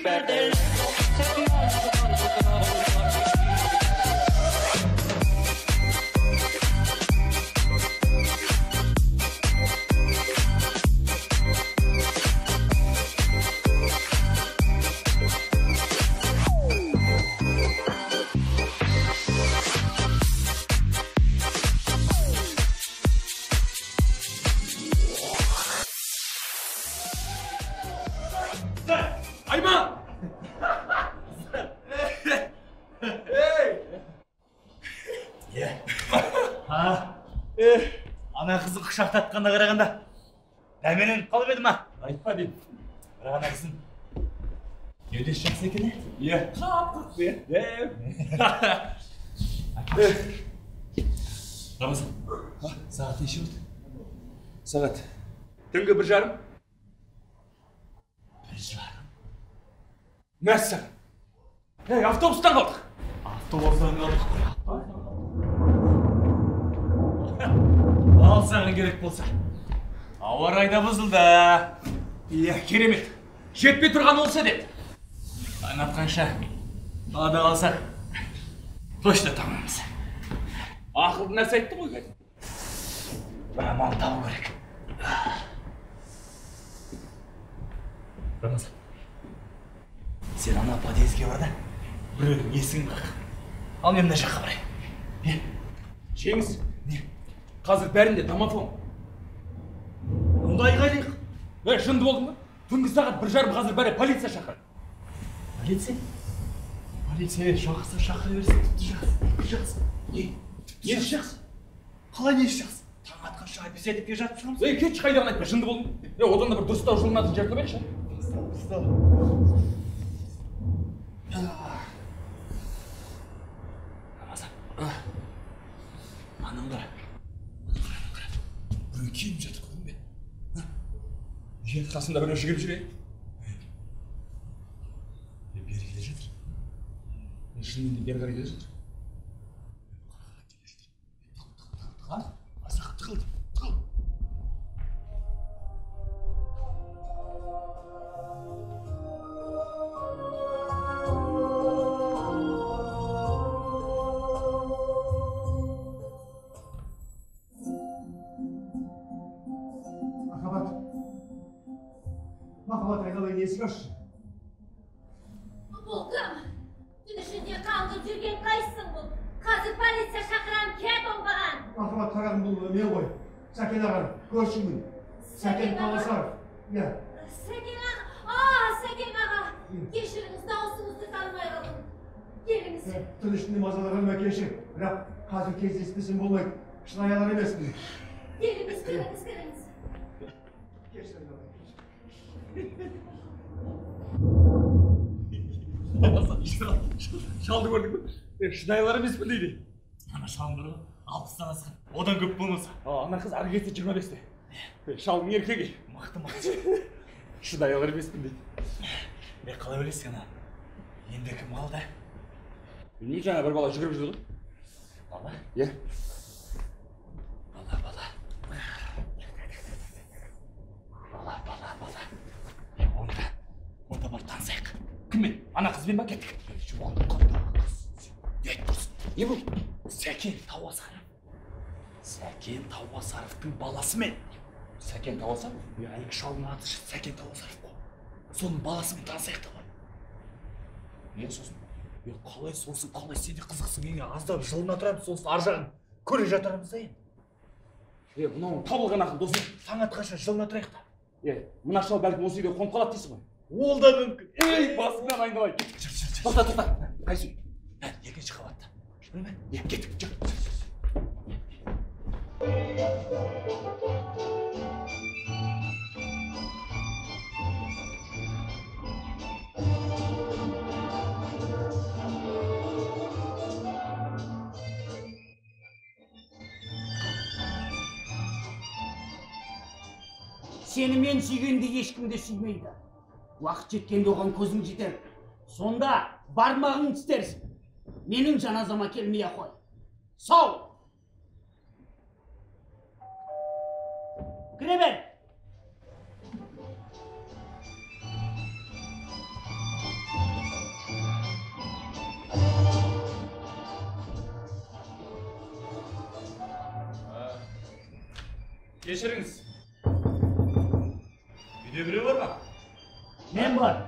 Ана қызын құшақтатқанда қарағанда дәменен қалып едім, айтпа деймін. Бірақ ана қызын елдес жақсы екен, е? Қап-қып, Рамазан, сағат неше болды? Сағат түнгі 1:30. 1:30? Мәссаған. Автобустан қалдық. Автобустан қалдық. Ал саған керек болса. Ауа райда бұзылды. Керемет. Жетпей тұрған олса деді. Таң атқанша далада қалсақ точно тамамыз. Ақылды нәрсе айтты ғой кәдім. Бір амал табу керек. Рамазан, сен ана подъездге бар да, біреудің есігін қақ. Ал мен мына жаққа барайын. Жеңіс, қазір бәрінде домофон. Онда айғайлайық. Жынды болдың ба? Түнгі сағат 1:30, қазір бәрі полиция шақырады. Полиция? Полиция жақсы шақыра берсін, тіпті жақсы. Несі жақсы? Қалай несі жақсы? Таң атқанша біз едіп келе жатып шығамыз. Кетші қайдаған айтпа, жынды болдың. Одан да бір дұрыстау жолынатын жер табайықшы. Рамазан, анам қара. Біреу келіп жатыр, көрдің бе? Қасында біреу жүгіріп жүре. Бері келе жатыр. Шынымен бері қарай келе жатыр. Асақып тығылды. Махаббат айналайын, есік ашшы. Бұл кім? Түн ішінде қаңғып жүрген қайсың бұл? Қазір полиция шақырам, кет оңбаған. Махаббат қарағым, бұл мен ғой. Сәкен ағам, көршімін. Сәкен Таласаров. Сәкен аға, Сәкен аға. Кешіріңіз, дауысыңызды танымай қалдым. Келіңіз. Түн ішінде мазалағаныма кешір. Бірақ қазір кездеспесем болмайды. Шынайылар емеспін. Келіңіз. Шалды көрдің бі? Шынайылар емеспін дейді. Ана шалым бір 60-тан асқан. Одан көп болмаса. Ана қыз ары кетсе 25-те. Шалдың еркегі. Мықты. Шынайылар емеспін дейді. Қалай ойлайсың ана? Енді кім қалды? Білмеймін, жаңа бір бала жүгіріп жүрді ғой. Бала? Бала. Онда бар танысайық. Кіммен? Ана қызбен ба кеттік? Жуан қандағы қыз. Ет дұрыс. Не бұл? Сәкен Тауасаров. Сәкен Тауасаровтың баласы мен. Сәкен Таласаров? Әлгі шалдың аты Сәкен Тауасаров қой. Соның баласымен танысайық та ғой. Не сосын? Қалай сосын, қалай сен де қызықсың, ең аздап жылына тұрамыз, сосын ар жағын көре жатарымыз да енді. Мынау табылған ақыл досы. Таң атқанша жылына тұрайық та. Мына шал бәлкім осы үйге қонып қалады дейсің ғой. Ол да мүмкін. Басыңнан айналайын. Тоқта. Қайсы үй? Екінші қабатта. Кеттік, жүр. Сені мен сүйгенде ешкім де сүймейді. Уақыт жеткенде оған көзің жетер. Сонда бармағың тістерсің. Менің жаназама келмей қой. Сау! Кіре бер! Кешіріңіз. Үйде біреу бар ма? Men var.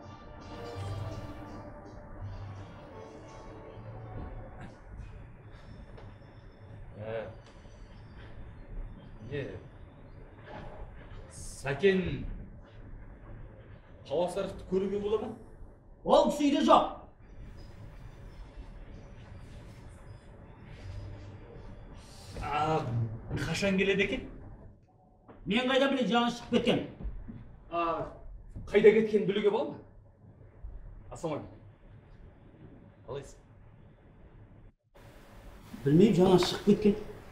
Сәкен Қауасаровты көруге бола ма? Ол кісі үйде жоқ. Қашан келеді екен? Мен қайда біле жаңа шығып кеткен. Қайда кеткенін білуге бола ма? Ассалаумағалейкум. Қалайсың? Білмеймін, жаңа шығып кеткен.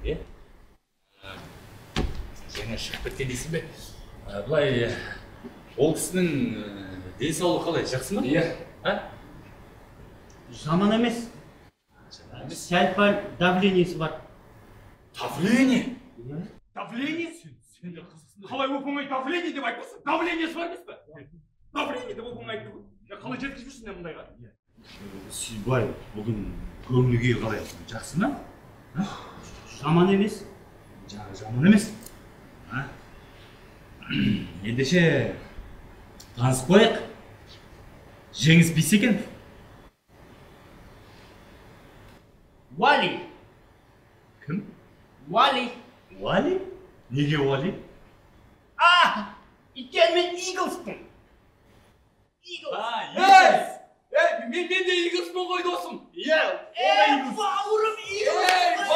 Жаңа шығып кеткен дейсің бе? Бұлай, ол кісінің денсаулығы қалай, жақсы ма? Иә. Жаман емес. Сәл-пәл давлениесі бар. Давление? Давление? Сен де қызықсың. Қалай оп-оңай давление деп айтпасың? Давлениесі бар емес пе? Давление деп оп-оңай айтты ғой. Қалай жеткізіп жүрсің мұндайға? Сүйбай, бүгін көңіл күйі қалай? Жақсы ма? Жаман емес. Жаман емес. Ендеше танысып қояйық. Жеңіс Бейсекенов. Вали. Кім? Вали. Вали? Неге Вали? Екен мен Иглспын. Yes! Мен де Иглспын ғой досым. Иә, Бауырым Иглспын.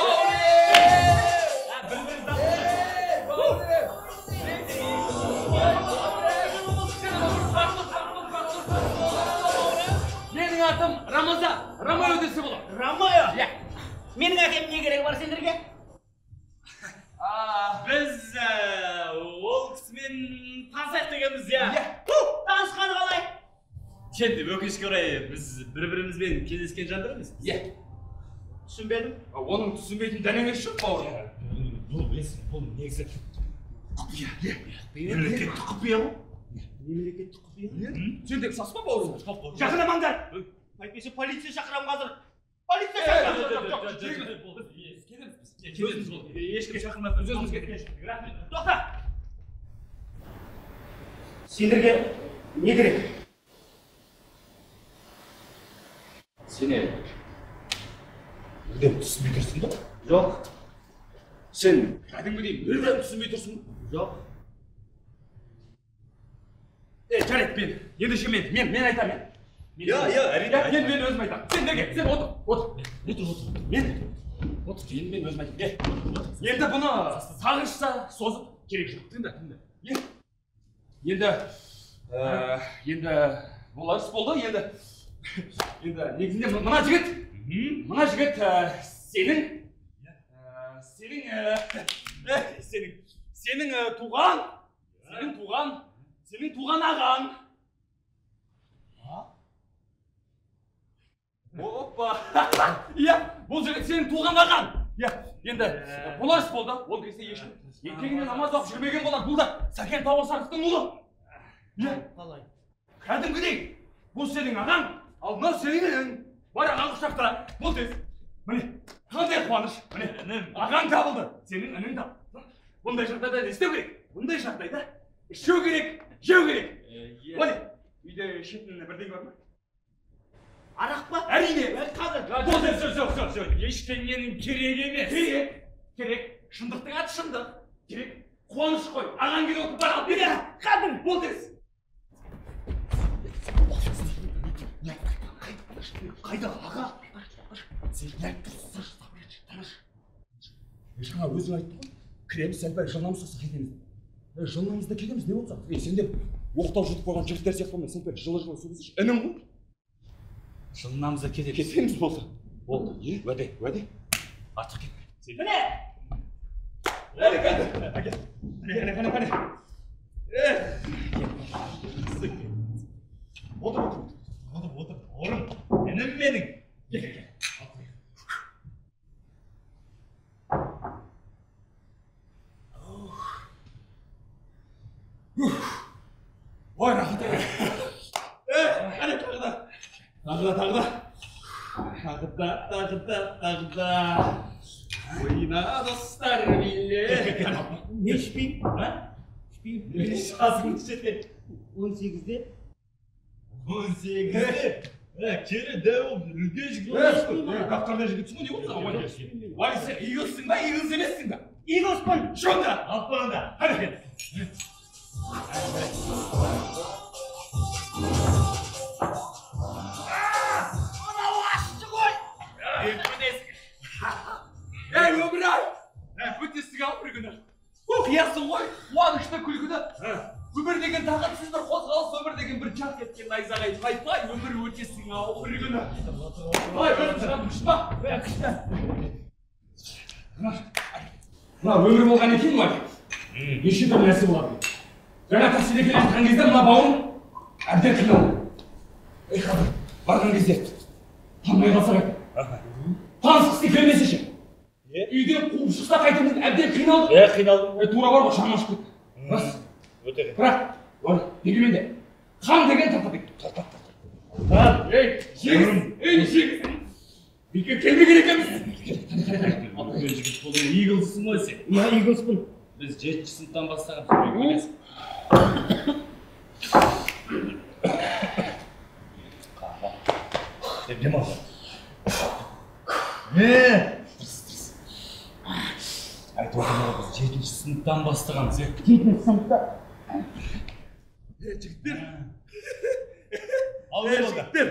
Менің атым Рамаза. Рамайо десе болады. Рамайо? Менің әкем не керек бар сендерге? Біз ол кісімен танысайық дегенбіз, иә. Танысқаны қалай? Енді өкінішке орай біз бір-бірімізбен кездескен жандар емес. Иә. Түсінбедім. Оның түсінбейтін дәнеңесі жоқ бауырым. Бұл негізі құпия. Мемлекеттік құпия ғой. Мемлекеттік құпия? Сендегі саспа бауырым. Жақындамаңдар. Әйтпесе полиция шақырамын қазір. Полиция шақырамын. Кетеміз бұл. Ешкім шақырмас. Өзіміз кетеміз. Тоқта. Сендерге не керек? Сені мүлдем түсінбей тұрсың ба? Жоқ. Сен кәдімгідей мүлдем түсінбей тұрсың ба? Жоқ. Жарайды, ендеше мен айтамын. Әрине. Мен өзім айтамын. Сен неге? Сен отыр. Мен өзім айтамын. Енді бұны сағынышса созып керек жоқ. Тыңда. Енді бұл іс болды. Енді негізінде мына жігіт сенің туған ағаң. Опа! Иә, бұл жігіт сенің туған ағаң. Иә, енді бұл іс болды. Ол кезде ешкім ертеңіне намаз оқып жүрмеген болар. Бұл да Сәкен Қауасаровтың ұлы. Иә, Қалай? кәдімгідей бұл сенің ағаң, ал мынау сенің інің. Бар ағаң құшақта. Бұл тез. Міне, қандай қуаныш. Міне, ағаң табылды. Сенің інің табылды. Бұндай жағдайда не істеу керек? Бұндай жағдайда ішу керек, жеу керек. Оле, үйде ішетін бірдеңе бар ма? Арақ па? Әрине. Қазір. Жоқ. Ештеңенің керек емес. Керек. Шындықтың аты шындық. Керек. Қуаныш қой. Ағаң келе отыр бар ал. Бері. Қадым. Бол тез. Қайда аға? Сен неғып тұрсың? Жаңа өзің айтты ғой. Кіреміз сәл-пәл жылнамыз соқса кетеміз. Жылнамызда кетеміз не болса? Сендер оқтау жұтып қойған жігіттер сияқты болмай сәл-пәл жылы сөйлесейші. Інім ғой. Жылынамызда кетеміз. Кетеміз болса. Болды. Уәде. Артық кетпе. Міне! Әне. Отыр. Орын. Інім менің. Кел. Ой, рахмет. Әне тағы да. Oyna dostlar bile. Ne şüpheyim? Ha? Şüpheyim. Şansın içinde. 18'de. 18. Kere devam. Geç Daftarda jigitsin mi ne oldu ama? Vay sen Eagles'ın da Eagles emezsin de. Eagles'pın. Şunda. Al bana da. Hadi. Ey Ömray! Ötesiga al bir günü. Kıyasın koy, қуанышты күлкіні. Өмір деген тағатсыз бір қозғалыс, өмір деген бір жарқ еткен найзағай. Айтпай, өмір өтесің ау бір күні. Ой, өлім шығам күшті мына өмір болған екен ғой. Неше түрлі нәрсе болады. Жаңа таксиде келе жатқан кезде мына бауырым әбден қиналды. Ей қазір, барған кезде танымай қалса қайтты. Танысқысы келмесе ше. Үйден қуып шықса қайтеміз әбден қиналды. Қиналдым. Тура бар ғой шаң ашып кетті. Рас. Өте Бірақ, дегенмен де қан деген тартады. Ей, жеңіс! Ей, жеңіс! Бекер келмеген екенбіз. Атымен жігіт болу Eagles'сың ғой сен. Я Eagles'пын. Біз 7-ші сыныптан бастаған сөйлеуге білесің. Демал. Айтып отырмын біз 7-ші сыныптан бастағанбыз. 7-ші сыныпта. Жігіттер! Ал жігіттер!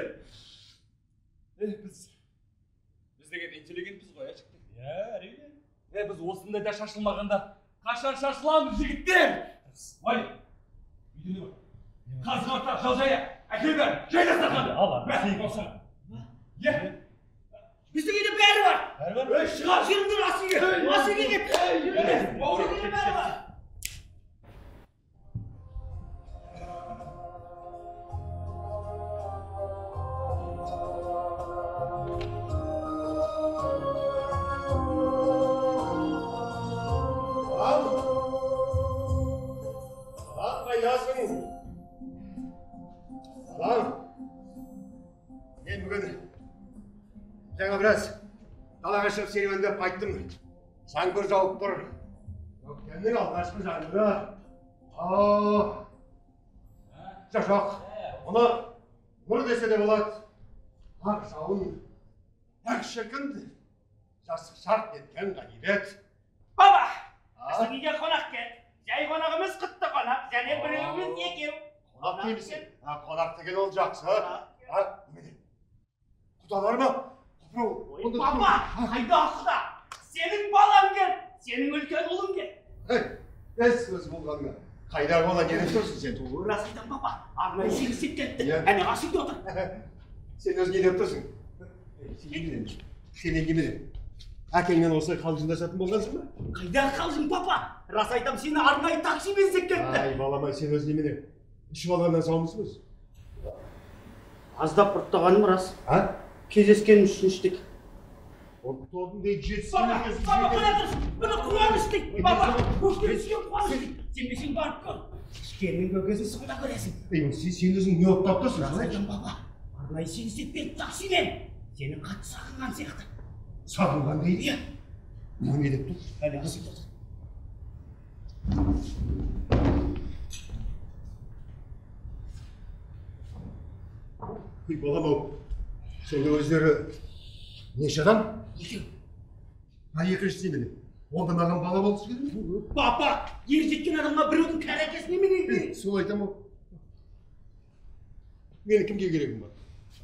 Біз деген интеллигентпіз ғой, жігіттер. Әрине. Біз осындайда шашылмағанда қашан шашыламыз, жігіттер? Ой, үйде не бар? Қазғарта, жалжая, әкел бәрі, жай дастарханды. Ал, бәрі болса. Біздің үйде бәрі бар. Бәрі бар? Шығар жүріңдер ас үйге. Ас үйге кет. Бауырым бәрі бар. Қайдасың? Алан, мен бүгін жаңа біраз далаға шығып серуендеп қайттым. Жаңбыр жауып тұр. Көктемнің алғашқы жаңбыры. Жоқ, оны нұр десе де болады. Ақ жауын, ақ шіркін, жасық шарт еткен ғайбет. Баба, біздің үйге қонақ кел. Жай қонағымыз құтты қонақ, және біреуіміз екеу. Қонақ деймісің? Қонақ деген ол жақсы. Құдалар ма? Баба, қайда құда? Сенің балаң кел, сенің үлкен ұлың кел. Сөз болғанына. Қайда бола керек тұрсың сен? Рас айтам баба, арнайы сеңсеп кетті. Иә. Әне ас үйде отыр. Сен өз не деп тұрсың? Сен егеменен. Әкеңмен осылай қалжыңдасатын болғансың ба? Қайда қалжың папа? Рас айтам сені арнайы таксимен іздеп кетті. Ай баламай, сен өз немене? Ішіп алғаннан саумысың өзі? Аздап ұрттағаным рас. А? Кездескеніміз үшін іштік. Ұрттадың дейді жетсін. Баба, қана тұрсын. Бұны қуаныш дейді. Баба, көшкенсіген қуаныш дейді. Сенбесең барып көр. Ішкеннің көкесін сонда көресің. Сен өзің не оқтап тұрсың? Рас айтам баба. Арнайы сені іздеп кетті таксимен. Сенің қатты сағынған сияқты. Сағынған дейді? Иә. Не деп тұр? Әне ас үйде отыр. Балам-ау, сонда өздері неше адам? Екеу. Екіншісі немене? Онда маған бала болғысы келді ме? Папа, ер жеткен адамға біреудің кәрі әкесі немене керек? Сол айтам-ау. Менің кімге керегім бар?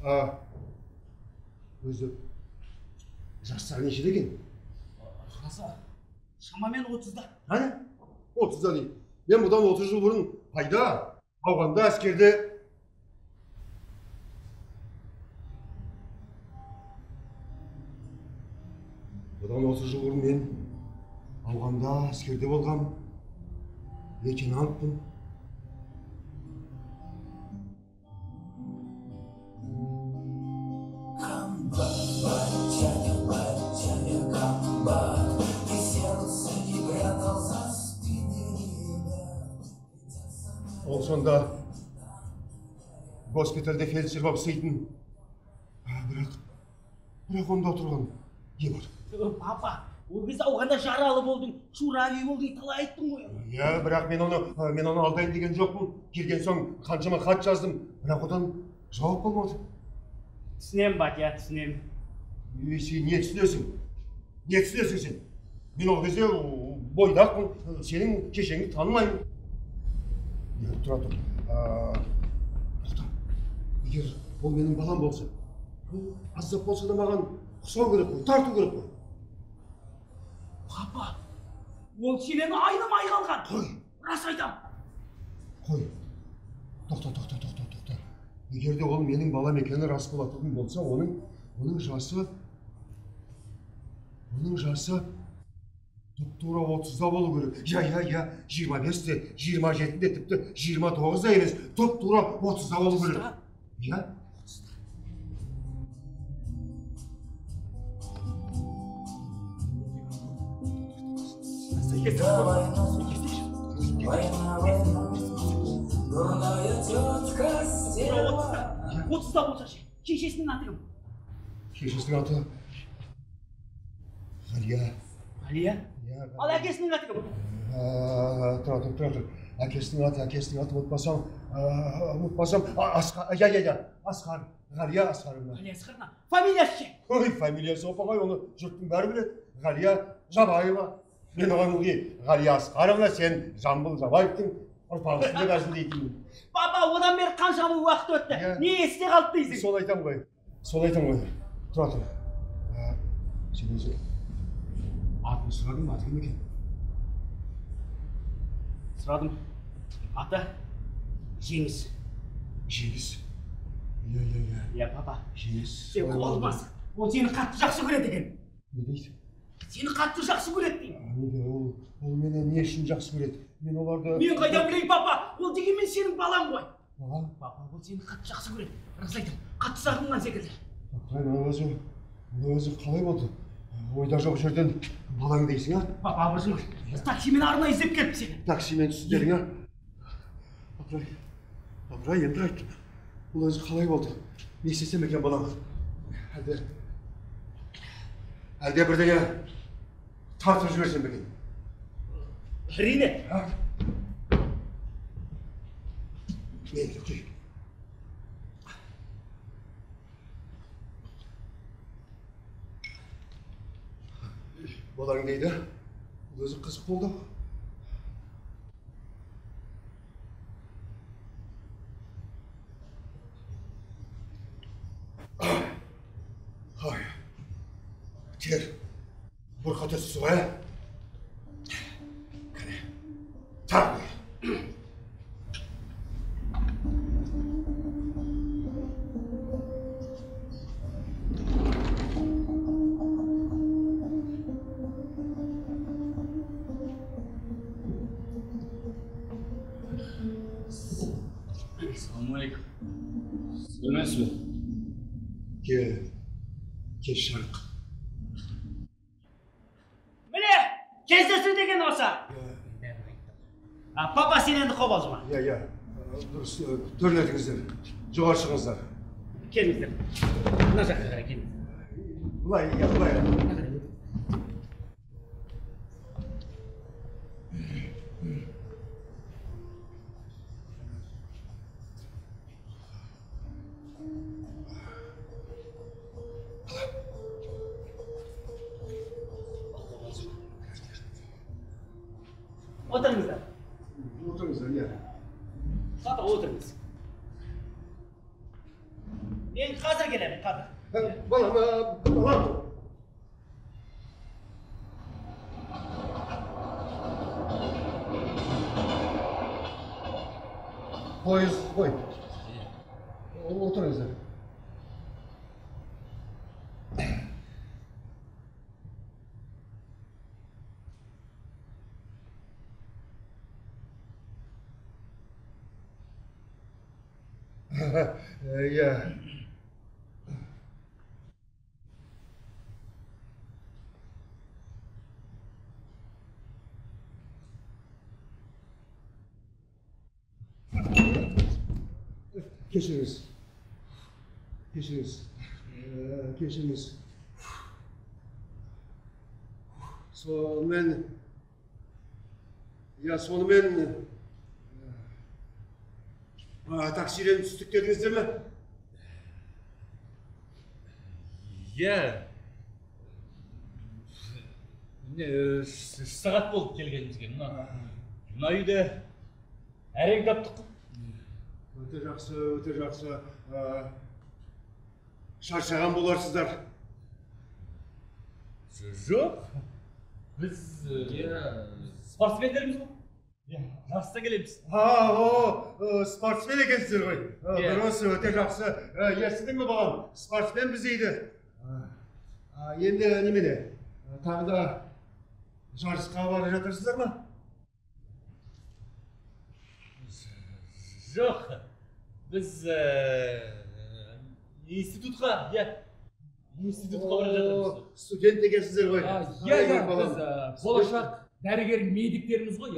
Өзі жастары нешеде екен? Жасы шамамен 30-да. Әне? 30-да дейді. Мен бұдан 30 жыл бұрын қайда? Ауғанда әскерде. Бұдан 30 жыл бұрын мен ауғанда әскерде болғам. Лейтенантпын. Ол сонда госпитальде фельдшер болып істейтін. Бірақ онда отырған не бар? Папа, Ол кез ауғанда жаралы болдың, шурави болдың, талай айттың ғой. Иә, бірақ мен оны алдайын деген жоқпын. Келген соң қаншама хат жаздым, бірақ одан жауап болмады. Түсінем, Батя, түсінем. Сен не түсінесің? Не түсінесің сен? Мен ол кезде бойдақпын, сенің шешеңді танымаймын. Тұра тұр. Тоқта, егер ол менің балам болса, аздап болса да маған ұқсау керек қой, тарту керек қой. Папа, ол сенен айнымай қалған. Қой. Рас айтам. Қой. Тоқта. Егер де ол менің балам екені рас болатын болса, оның жасы тура 30-да болу керек. Я, 25-те, 27-де, тіпті 29-да емес, тура 30-да болу керек. Я? Отызда болса ше, шешесінің аты кім? Шешесінің аты Ғалия. Ғалия? Ал әкесінің аты кім? Тұра. Әкесінің аты ұмытпасам, Асқар. Ғалия Асқаровна. Ғалия Асқаровна. Фамилиясы ше? Ой, фамилиясы опағай, оны жұрттың бәрі біледі. Ғалия Жабаева. Мен оған Ғалия Асқаровна, сен Жамбыл Жабаевтың ұрпағысында бәрсін дейтін. Папа, одан бері қаншама уақыт өтті. Не есте қалды дейсің? Сол айтам ғой. Тұра. Сен өзі атын сұрадың, аты кім екен? Сұрадым. Аты Жеңіс. Жеңіс. Иә, папа. Жеңіс. Сен қолмасың. Ол сені қатты жақсы көреді екен. Не дейді? Сені қатты жақсы көреді деймін. Неге, ол мені не үшін жақсы көреді? Мен оларды... Мен қайдан білейін, папа? Ол дегенмен сенің балаң ғой. Балам? Папа, ол сені қатты жақсы көреді. Рас айтам, қатты сағынған секілді. Өзі қалай болды? Ойда жоқ жерден балаң дейсің, а? Папа, абыржымаш. Таксимен арнайы іздеп келіп сені. Таксимен түстерің, а? Апырай, енді айттым. Ол өзі қалай болды? Не істесем екен балам? Әлде бірдеңе тартып жіберсем екен? Әрине. Мейлі, құй. Балаң дейді, өзі қызық болды. Тер, бұрқата түсі ғой, кәне, тар ғой. Ассалаумалейкум. Сәлеметсіз бе? Кел шарық. Міне, кездесу деген осы. Папа сен енді қобалжыма. Иә, дұрыс, төрлетіңіздер, жоғар шығыңыздар. Келіңіздер. Мына жаққа қарай келіңіздер. Бұлай. Отырыңыздар. Отырыңыздар, иә. Папа, отырыңыз. Мен қазір келемін, қазір. Балам. Пойыз, қой. Отырыңыздар. Иә. Кешіріңіз. Сонымен таксиден түстік дедіңіздер ме? Сағат болып келгенімізге мына үйде әрең таптық. Өте жақсы. Шаршаған боларсыздар. Жоқ. Біз спортсмендеріміз ғой. Жарыстан келеміз. Спортсмен екенсіздер ғой. Дұрыс, өте жақсы. Естідің ме балам? Спортсмен біз дейді. Енді немене? Тағы да жарысқа бара жатырсыздар ма? Жоқ. Біз институтқа бара жатырмыз. Студент екенсіздер ғой. Біз болашақ дәрігер медиктеріміз ғой.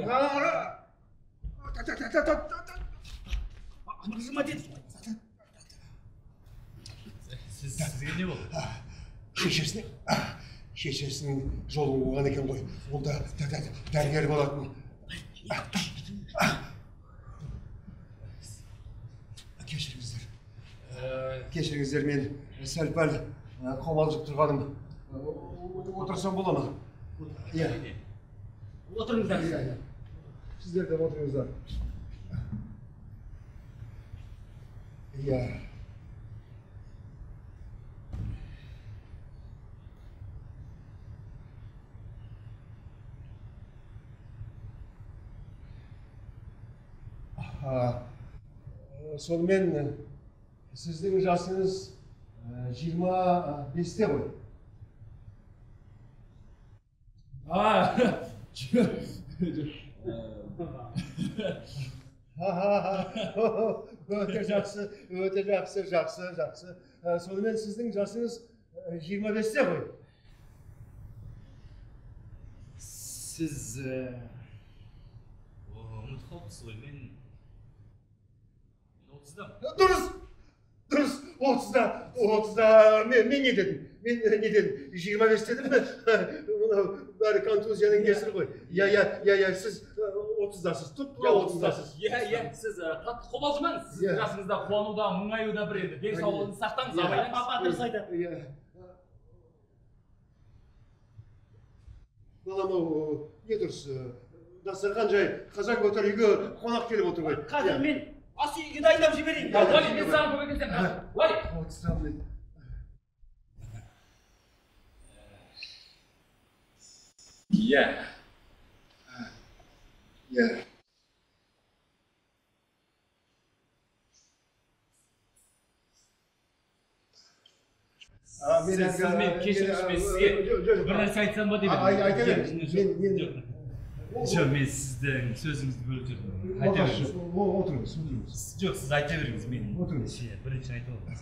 Сізге не болды? Шешесінің жолы болған екен ғой. Ол да дәрігер болатын. Кешіріңіздер, мен сәл-пәл қобалжып тұрғаным. Отырсам бола ма? Отырыңыздар. Сіздер де отырыңыздар. Сонымен сіздің жасыңыз 25-те ғой. Өте жақсы. Сонымен сіздің жасыңыз 25-те ғой. Сіз ұмытып қалыпсыз ғой, мен 30-дам. Дұрыс, 30-да. Мен не дедім? Мен не дедім? 25 дедім бе? Мынау бәрі контузияның кесірі ғой. Сіз 30-дасыз. Тұп-тура 30-дасыз. Сіз қатты қобалжымаңыз. Сіз жасыңызда қуануда, мұңаюда бір енді. Денсаулығыңызды сақтаңыз, абайдан. Папа дұрыс айтады. Балам, не дұрыс? Дастархан жай, қазан көтер үйге қонақ келіп отыр ғой. Қазір мен ас үйге дайындап жіберейін. Вали, мен саған көмектесем. Вали. 30-да мен. Сізмен кешіріңіз, мен сізге бір нәрсе айтсам ба деп едім. Айта беріңіз. Жоқ, мен сіздің сөзіңізді бөліп жүрдім. Отырыңыз. Жоқ, сіз айта беріңіз, мен отырыңыз. Бірінші айта отырыңыз.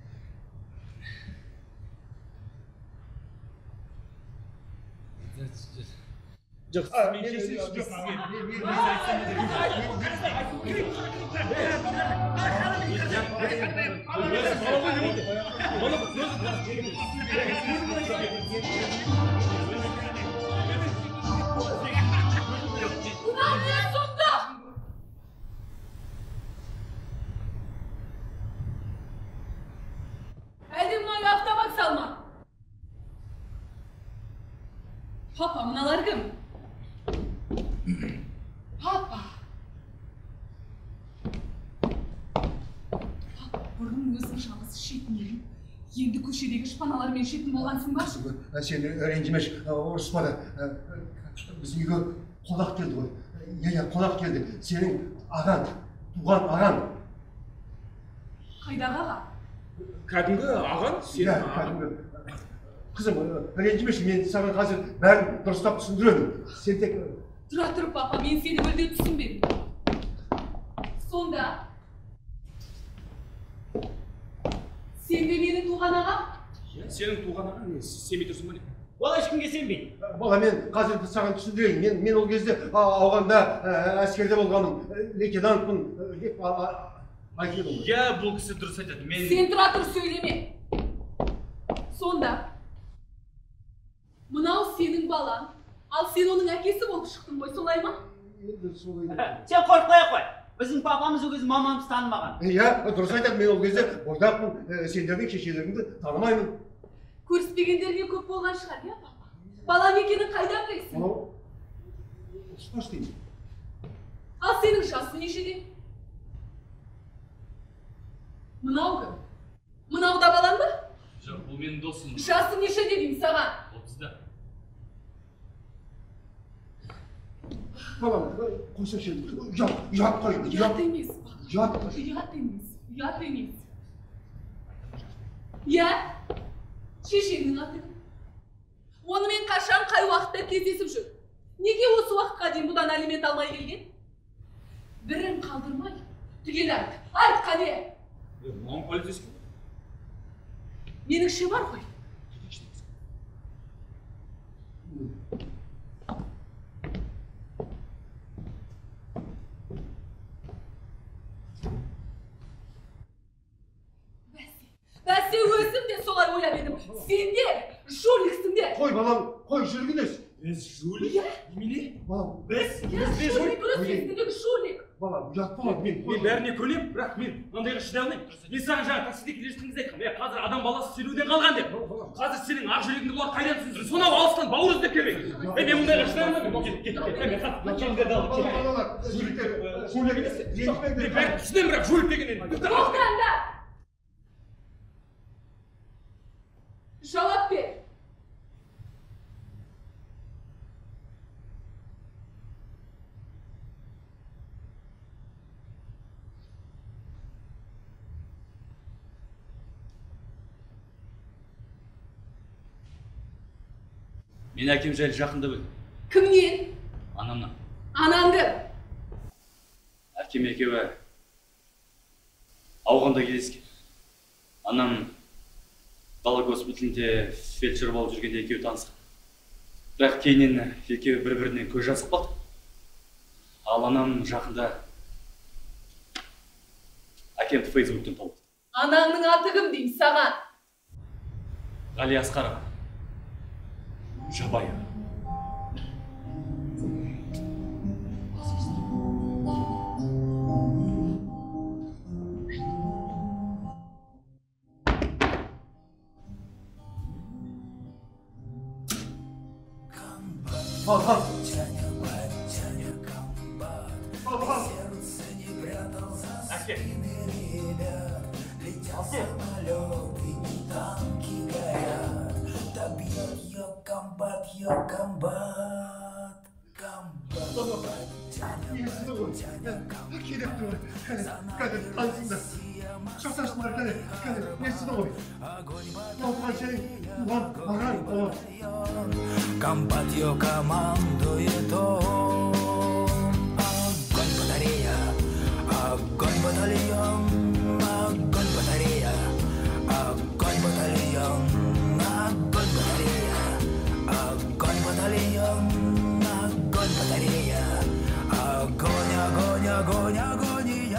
Жоқ, мен кешіріңіз, мен сізге бір нәрсе айтсам ба деп Ulan ne sonunda? Elimle lafta bak Salman. Papa mınalargım. Papa. Bұрын өзің жалғыз шетін едің. Енді көшедегі шпаналармен шетін болғансың ба? Сен ренжімеш, ұрыспады. Біз үйге қонақ келді ғой. Қонақ келді. Сенің ағаң, туған ағаң. Қайдағы аға? Кәдімгі ағаң? Кәдімгі. Қызым, ренжімеш, мен саған қазір бәрін дұрыстап түсіндіремін. Сен тек... Тұра тұрып папа, мен сені мүлде түсінбедім. Сонда сен де менің туған ағам? Сенің туған ағаң не? Сенбей тұрсың ба не? Ол ешкімге сенбейді. Бала, мен қазір саған түсіндірейін. Мен ол кезде ауғанда әскерде болғаным, лейтенантпын деп айтылды ғой. Бұл кісі дұрыс айтады. Сен тұра тұр сөйлеме. Сонда мынау сенің балаң, Ал сен оның әкесі болып шықтың ғой, солай ма? Сен қорықпай қой. Біздің папамыз ол кезде мамамыз танымаған. Иә, дұрыс айтады, мен ол кезде бойдақпын, сендердің шешелеріңді танымаймын. Көріспегендерге көп болған шығар, иә папа? Балаң екенін қайдан білесің? Мынау ұсташ деймін. Ал сенің жасың нешеде? Мынау кім? Мынау да балаң ба? Жоқ, бұл менің досым. Жасың нешеде деймін саған? 30-да. Балам, қойсашы, ұят қой, Ұят емес, бала. ұят қой. Ұят емес, ұят емес. Иә? Шешеңнің аты кім? Онымен қашан қай уақытта кездесіп жүр? Неге осы уақытқа дейін бұдан алимент алмай келген? Бірін қалдырмай, түгел айт. Айт, қане? Маған полицейский. Меніңше бар ғой. Бәсе өзім де солай ойлап едім. Сендер жоликсіңдер. Қой балам, қой жүргінес. Біз жулик? Иә? Немене? Балам, Біз Жолик дұрыс есіңдегі жолик. балам, ұят болады, мен бәріне көнем, бірақ мен мындайға шыдай алмаймын. Мен саған жаңа таксиде келе жатқаныңызда айтқанмын. Қазір адам баласы сүйреуден қалған деп. Қазір сенің ақ жүрегіңді бұлар қайдан түсінсін? Сонау алыстан бауыр іздеп келмек. Мен мұндайға шыдай алмаймын. балалар, жігіттер, жулик емес, Мен бәрін түсінемін, бірақ жулик дегеннен. Тоқтаңдар. Жауап бер. Мен әкем жайлы жақында білдім. Кімнен? Анамнан. Анаңды. Әкем екеуі ауғанда кездескен. Анам қала госпиталінде фельдшер болып жүргенде екеуі танысқан. Бірақ кейіннен екеуі бір-бірінен көз жазып қалды. Ал анам жақында әкемді Фейсбуктен тауып. Анаңның аты кім деймін саған? Ғали Асқарова. Жабайы. Балам, Әке. естіді ғой. Керекті ғой. Кәне, танысыңдар. Жасашындар, кәне, естіді ғой. Толған шайын, маған, Комбат ее командует он. Огонь батарея, огонь батальон, огонь батарея, огонь батальон, огонь батарея, огонь батальон, огонь батарея, огонь, огонь, огонь, агония.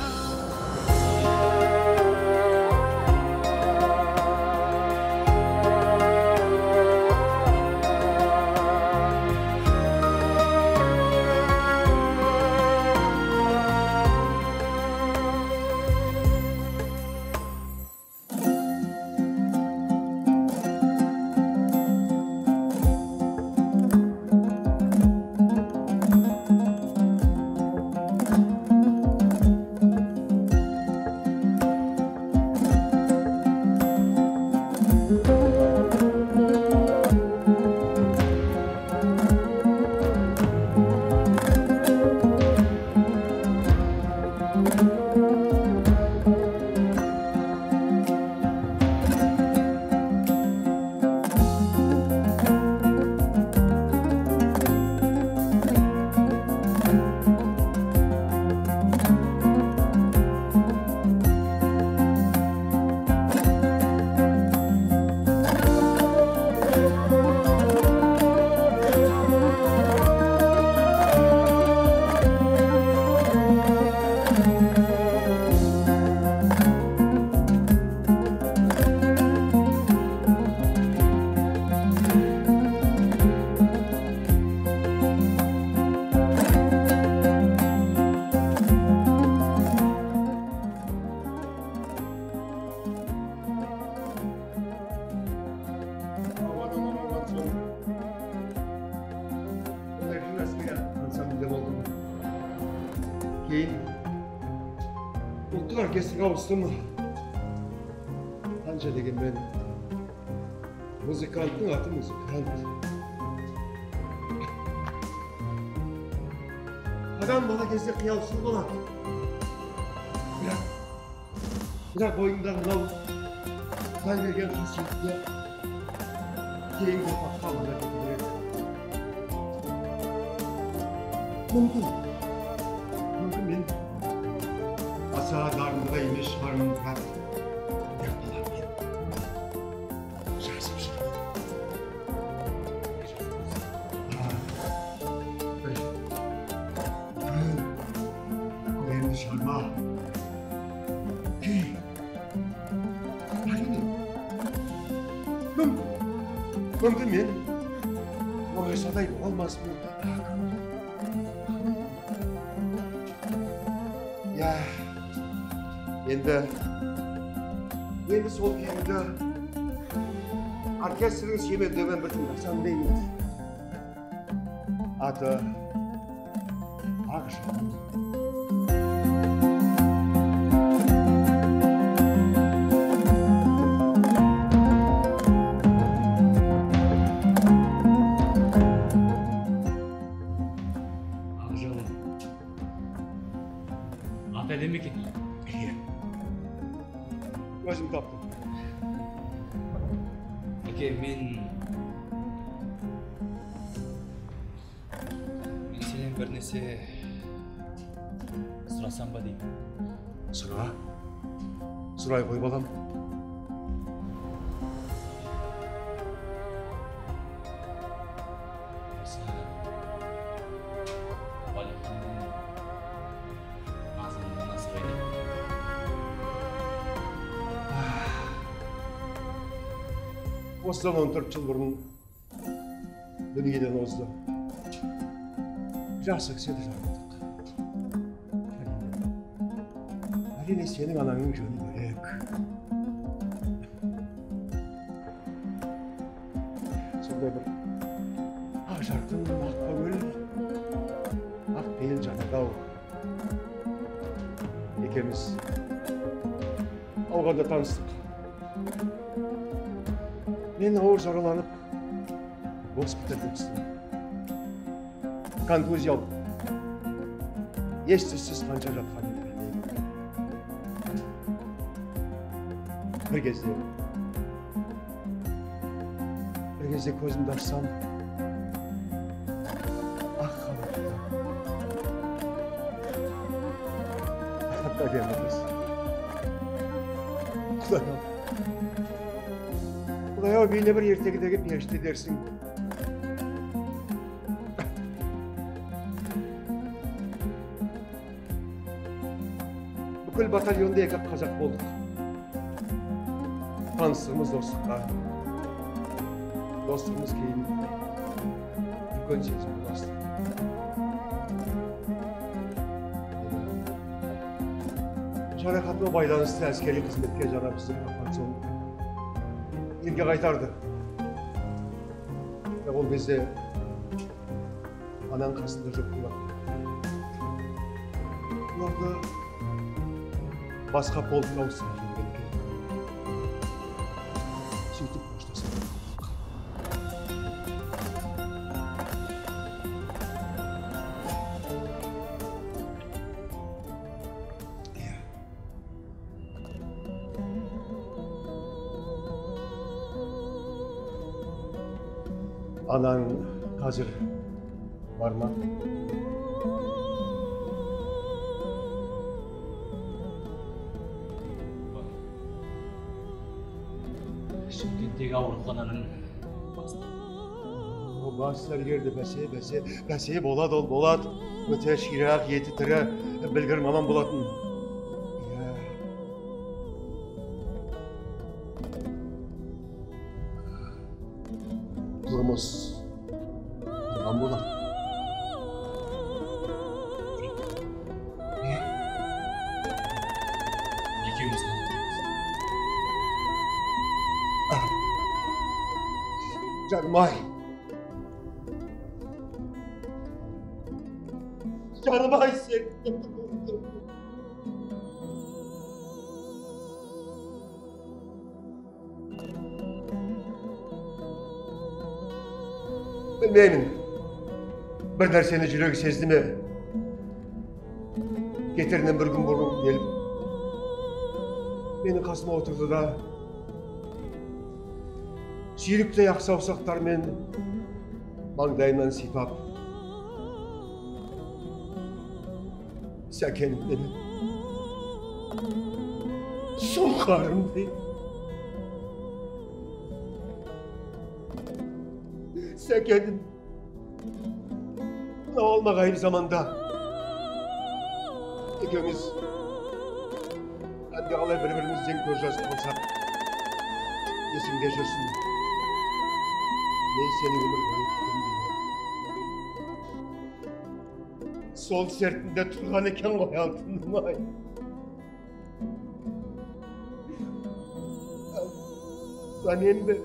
Orkestrga ауыстым. Қанша дегенмен музыканттың аты музыкант. Адам бала кезде қиялшыл болады. Бірақ бойындағы мынау Құдай берген қасиетті кейінгі ұрпаққа ала кете береді. Мүмкін мен аса дарынды да емес шығармын, бірақ деп қалам мен. Жазып жүрмін. Көлемді шығарма. Мүмкін мен Орайсадай бола алмаспын. Я, енді сол күйімді оркестрдің сүйемелдеумен бір тыңдасам деймін. Аты Ақжан. Әдемі екен. Өзім таптым. Әке, мен сенен бір нәрсе сұрасам ба деймін. Сұрай қой балам. Осыдан 14 жыл бұрын дүниеден озды. Жасы кісіде жарылдық. Әрине сенің анаңның жөні бөлек. Сондай бір ақ жарқын, ақ көңіл, ақ пейіл жаныдау. Екеуміз ауғанда таныстық. Мен ауыр жараланып, госпитальда түстім. Контузия алып, ес-түссіз қанша жатқанын білмеймін. Bir кезде көзімді ашсам, ақ халатты. Әдемі қыз. Құдай-ау, бейне бір ертегідегі періште дерсің. Бүкіл батальонда екі қазақ болдық. Таныстығымыз достыққа. Достығымыз кейін үлкен сезімге басты. Жарақатыма байланысты әскери қызметке жана біздің тапқан соң елге қайтарды. Ол кезде анаң қасында жоқ болатын. Оларды басқа полкқа ауыстырып жіберген екен. Сөйтіп қоштасып қалдық. Анаң қазір бар ма? Шымкенттегі аурухананың Бас дәрігерді бәсе болады, ол болады. Өте ширақ, еті тірі, білгір маман болатын. Тұрмыз құрған болады. екеуміз Canım ay. Canım ay sevdim. Bilmeymin. Bir narseni жүрегі сезді ме? Кетерінен bir gün burnum gelip meni қасыма отырды да сүйріктей ақ саусақтармен маңдайымнан сипап Сәкен dedi. Сұңқарым дейді. Сәкенім, мынау алмағайып заманда екеуміз әлде қалай бір-бірімізден көз жазып қалсақ, есіңде жүрсін. Мен сені өмір бойы күтемін деп. Сол сертінде тұрған екен ғой алтыным ай. Lan emmi.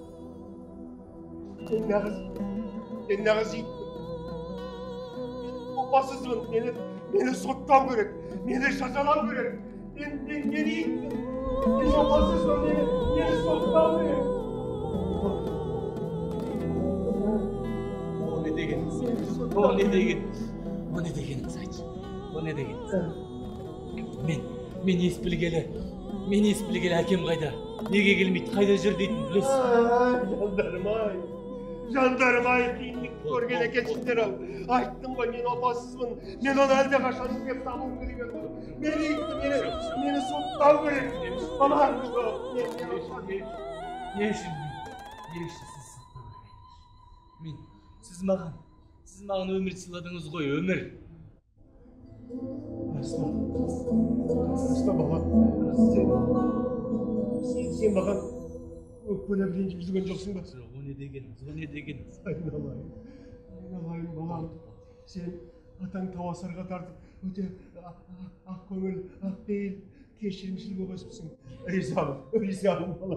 Ben nağız yiğittim. Opasızım. Beni sottan gerek. Beni şaşalan gerek. Ben yiğittim. Ben opasızım. Beni sottan gerek. O ne degeniz? O ne degeniz ayt? O ne degeniz? Men ес білгелі әкем қайда? Неге келмейді, қайда жүр дейтін білесіз? Жандарым ай, қиындық көрген екенсіңдер ау. Айттым ғой, мен опасызбын. Мен оны әлде қашан іздеп табуым керек еді. Мені соттау керек. Не үшін сіз соттау керек? Сіз маған өмір сыйладыңыз ғой, өмір. Asla baba, sen mаған өкпелеп ренжіп жүрген жоқсың ба? О не дегеніңіз? Айналайын балам, сен атаң тауасарға тартып, өте ақ көңіл, ақ пейіл, кешірімшіл болып өспісің. Ризамын балам.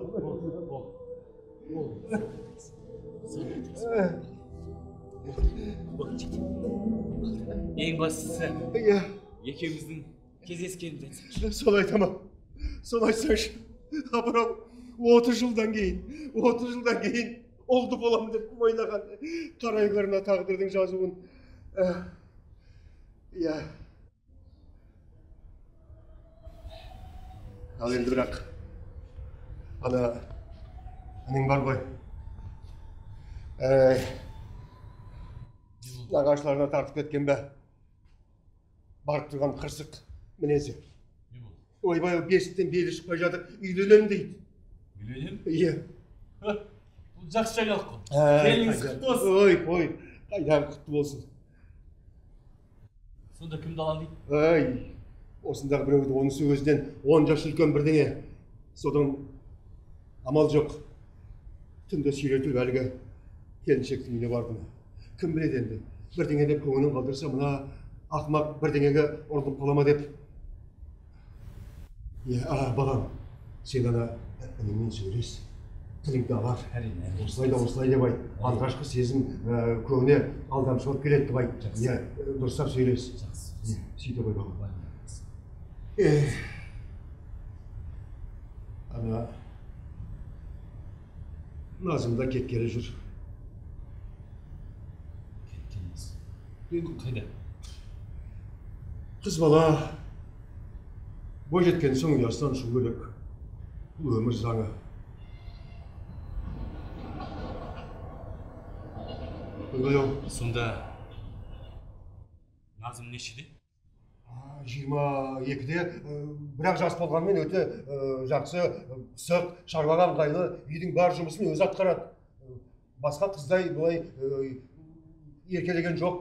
Ең бастысы, екеуміздің кездескенімізді айтсаңшы. Сол айтамам. Сол айтсаңшы. Апырау, 30 жылдан кейін oldu bolam деп ойлаған қарайғырына тағдырдың жазуын. Ya. Ал енді бірақ аның бар ғой. Нағашыларына тартып кеткен бе? Барып тұрған қырсық мінезі. Ойбай, бесіктен белі шықпай жатыр, үйленем дейді. Үйленем? Иә. Бұл жақсы жаңалық қой. Келіңіз құтты болсын. Ой, қайдағы құтты болсын. Сонда кімді алам дейді? Осындағы біреуді онысы өзінен 10 жас үлкен бірдеңе. Содан амал жоқ. Түнде сүйретіп әлгі келіншектің үйіне бардым. Кім біледі енді, бірдеңеде көңілін қалдырса, мына ақымақ бірдеңеге ұрылып қалама деп. Балам, сен ана ініңмен сөйлес, тіліңді алар. Осылай деп айт. Алғашқы сезім көңіне алдамшылық келеді деп айт. Дұрыстап сөйлес. Сөйте қой балам. Ана Назым да кеткелі жүр. Қайда? Қыз бала бой жеткен соң ұясынан ұшу керек. Бұл өмір заңы. Сонда Назым нешеде? 22-де, бірақ жас болғанмен өте жақсы, пысық, шаруаға ыңғайлы, үйдің бар жұмысын өзі атқарады. Басқа қыздай бұлай еркелеген жоқ.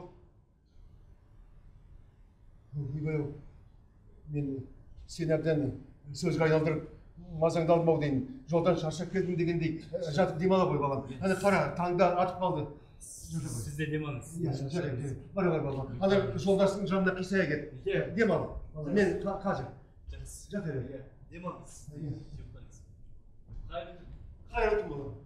Мен сен әбден сөзге айналдырып, мазаңды алдым-ау дейін, жолдан шаршап келдім дегендей жатып демала ғой балам. Әне қара, таңда атып қалды. Сіз де демалыңыз. Бара ғой балам. Ана жолдасының жанына қисая кет. Демал. Мен қазір. Жат әрі. Демалыңыз. Қайры түн балам.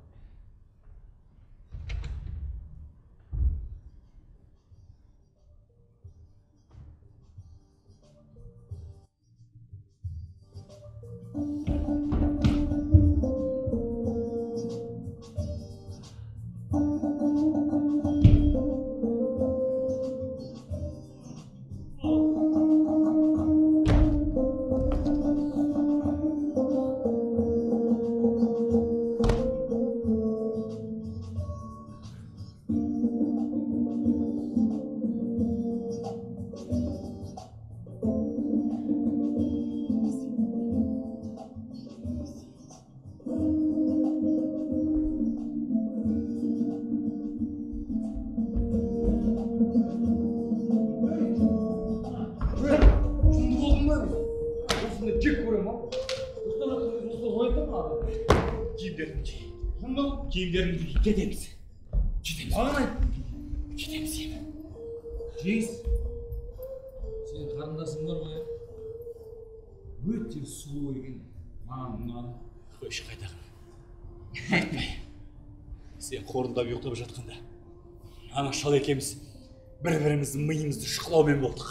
киімдеріңді ки. Киімдеріңді ки, кетеміз. Маған айт. Кетеміз енді. Жеңіс, сен қарындасың бар ғой, өте сұлу екен. Маған ұнады. Қойшы қайдағын. Айтпай. Сен қорындап ұйықтап жатқанда, ана шал екеуміз бір-біріміздің миымызды шұқылаумен болдық.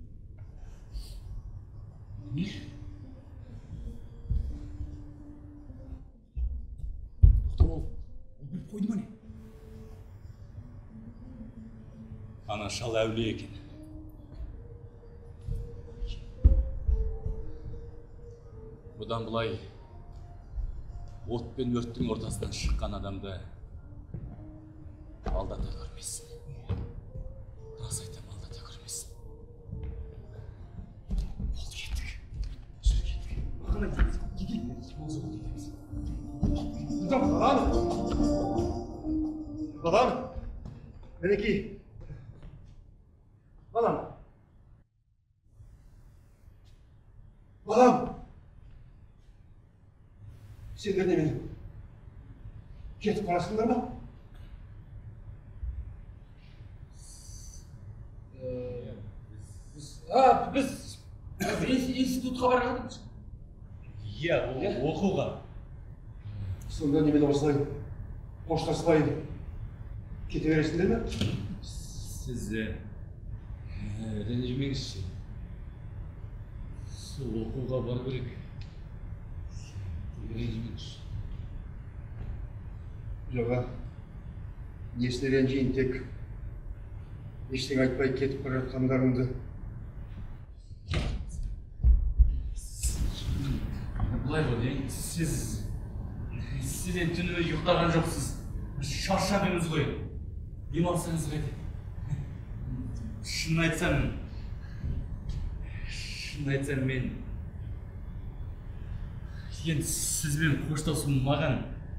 Не? Ол біліп қойды ма не? Ана шал әулие екен. Бұдан бұлай от пен өрттің ортасынан шыққан адамды алдата көрмесін. Рас айтам, алдата көрмесін. Болды, кеттік. Жүр, кеттік. Маған айт. Кетейік. Осы ғой кетеміз. Балам! Балам, мінекей. Балам. Балам. Сендер немен кетіп барасыңдар ма? Біз институтқа барғанбыз. Иә, оқуға. Сонда немен осылай қоштаспай кете бересіңдер ме? Сіз ренжімеңізші. Сол оқуға бару керек. Ренжімеңізші. Жоға, несіне ренжейін, тек ештеңе айтпай кетіп бара жатқандарыңды. Бұлай ғой, сіз енді түні ұйықтаған жоқсыз. Шаршадыңыз ғой. Демалсаңыз қайтеді. Шын айтсам мен енді сізбен қоштасу маған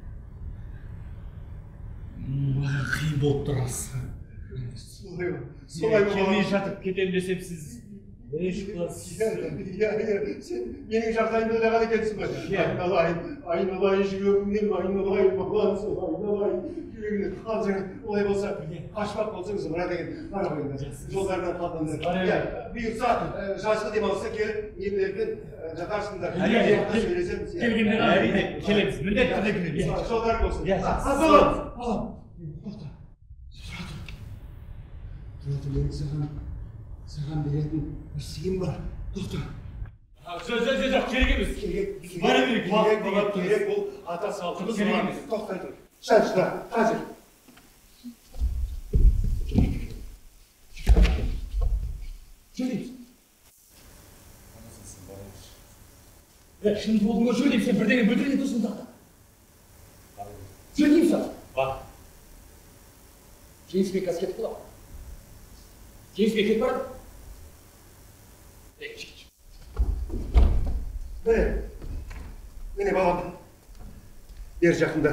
қиын болып тұрасыз. Солай ма? Келмей жатып кетем десем сіз еш қыласыз. Иә, сен менің жағдайымды ойлаған екенсің ғой. Айналайын жүрегімнен, айналайын балам, сол айналайын жүрегімнен. Қазір олай болса, қашпақ болсаңыз мұра деген ара қойыңдар. Жолдарынан қалдыңдар. Бұйырса, жазғы демалысқа келіп, емлерден жатарсыңдар. Келгенде әрине келеміз. Міндетті түрде келеміз. Жолдар болсын. Балам! Тоқта. Тұратыр, менің саған беретін бір сыйым бар. Тоқта. Жоқ, керек емес. Бара берейік. Керек бұл ата салтымыз. Керек емес. Тоқтай тұр. Шай шыда, қазір. Жүрдейміз. Шын болдың ғой, жүрдейміз. Сен бірдеңе бүлдірген тұрсың тақта. Жүрдейміз саған. Бар. Жеңіспен қазір кетіп қалам. Жеңіспен кетіп барады. Міне балам, бер жақында.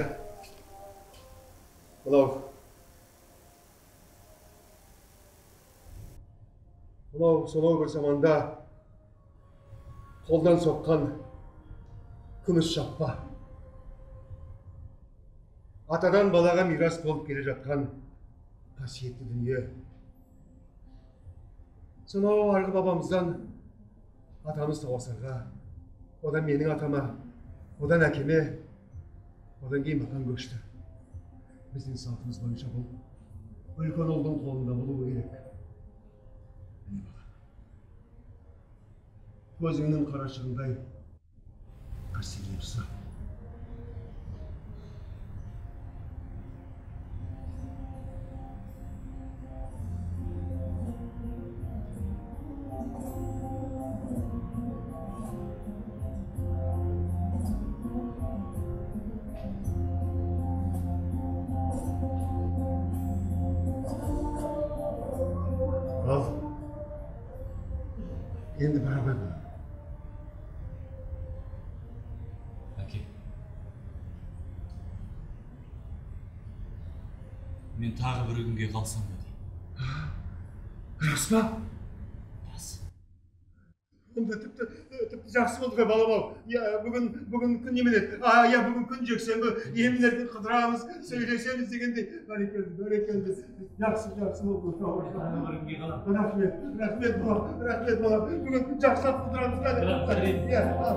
Сонау бір заманда қолдан соққан күміс шаппа. Атадан балаға мирас болып келе жатқан қасиетті дүние. Сонау арғы бабамыздан атамыз Тауасарға, одан менің атама, одан әкеме, одан кейін маған көшті. Біздің салтымыз бойынша бұл үлкен ұлдың қолында болуы керек. Көзіңнің қарашығындай қасиет ұста. Енді бара-бай болады. Әке, мен тағы бір күнге қалсам ба деймін. Рас па? Рас. Онда тіпті жақсы болды ғой балам ау. Я бүгін күн немене? Я бүгін күн жексенбі. Емінерден қыдырамыз, сөйлесеміз дегендей. Бәрекелді. Жақсы болды. Рахмет балам. Бүгін жақсылап қыдырамыз.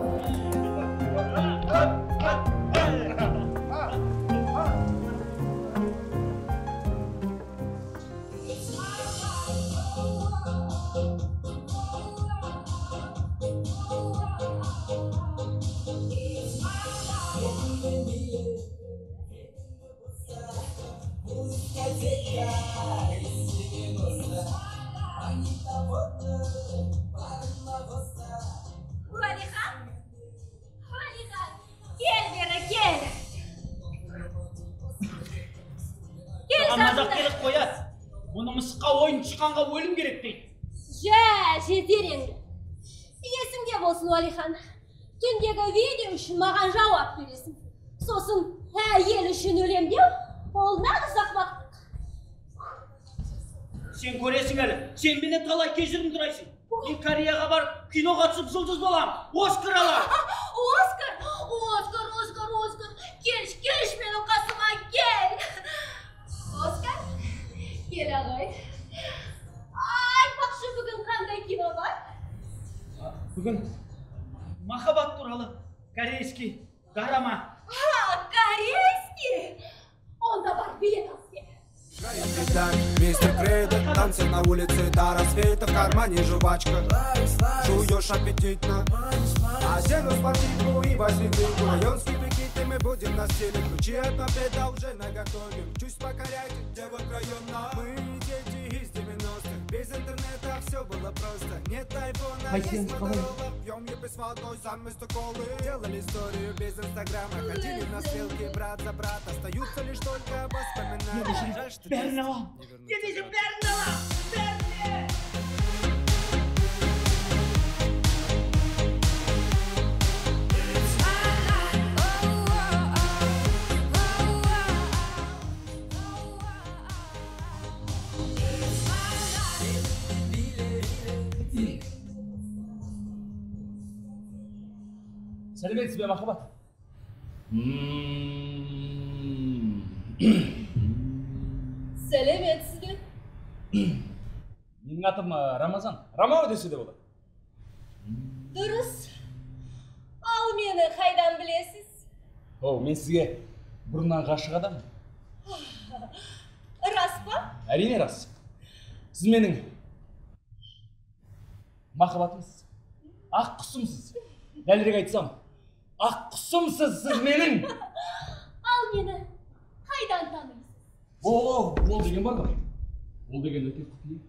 Мазақ керек қояды. Мұны мысыққа ойын шыққанға өлім керек дейді. Жетер енді. Есіңде болсын, Уәлихан. Түндегі видео үшін маған жауап бересің. Сосын ел үшін өлем деу, ол нағыз ақымақтық. Сен көресің әлі, сен мені талай кешірім сұрайсың. Мен Кореяға барып, киноға түсіп жұлдыз болам, Оскар алам. Оскар, кеш менің қасыма кел. Оскар, кел ағай. Айтпақшы, бүгін қандай кино бар? Бүгін махаббат туралы корейский драма. Корейский? Онда бар, билет алып кел. Мистер Кредо, танцы на улице до рассвета, в кармане жвачка, жуешь аппетитно. А сену спортивку и восьмидвигу, районские прикиды мы будем на стиле. Ключи от мопеда уже наготове, чуть покоряйте девок района. Мы дети из 90-х, без интернета все было просто. Нет айфона, есть моторола, пьем епы с водой, сам вместо колы. Делали историю без инстаграма, ходили на стрелки брат за брат. Остаются лишь только воспоминания. Жаль, что Бәрін алам. Ендеше бәрін алам. Бәріне. Сәлеметсіз бе, махаббат? Сәлеметсіз бе? Менің атым Рамазан. Рамау десе де болады. Дұрыс. Ал мені қайдан білесіз? Мен сізге бұрыннан ғашық адаммын. Рас па? Әрине рас. Сіз менің махаббатымсыз. Ақ құсымсыз. Дәлірек айтсам, ақ құсымсыз сіз менің. Ал мені қайдан танисыз? Ол деген бар ғой. Ол деген өте құпия.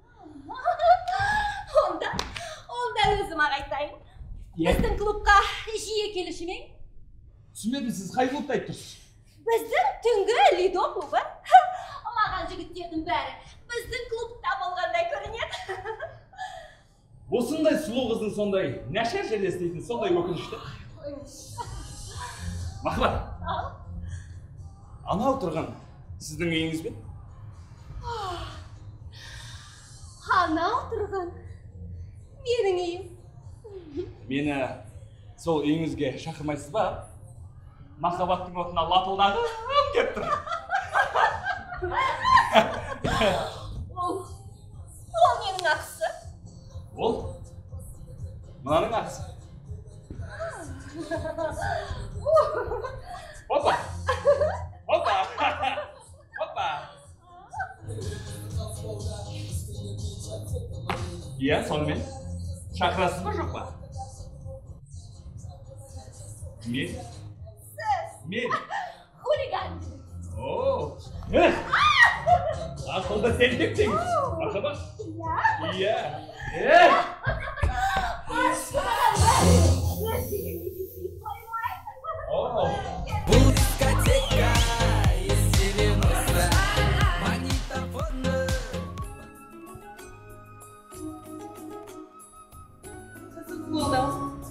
Онда өзім-ақ айтайын. Біздің клубқа жиі келуші ме? Түсінбедім, сіз қай клубты айтып тұрсыз? Біздің түнгі Лидо клубы. Маған жігіттердің бәрі біздің клубта болғандай көрінеді. Осындай сұлу қыздың сондай нашар жерде істейтін сондай өкінішті. Махаббат. Анау тұрған сіздің үйіңіз бе? Анау тұрған менің үйім. Мені сол үйіңізге шақырмайсыз ба? Махаббаттың отына лапылдағым кеп тұр. Ол менің ақысы. Ол? Мынаның ақысы. Опа! Опа! Опа! Иә, сонымен шақырасыз ба жоқ па? Мен? Мен? Хулиган. О! Ақылды тентек теңіз. Махаббат? Иә. Бұл дискотека из 90-х, магнитофонды. Қызық болды.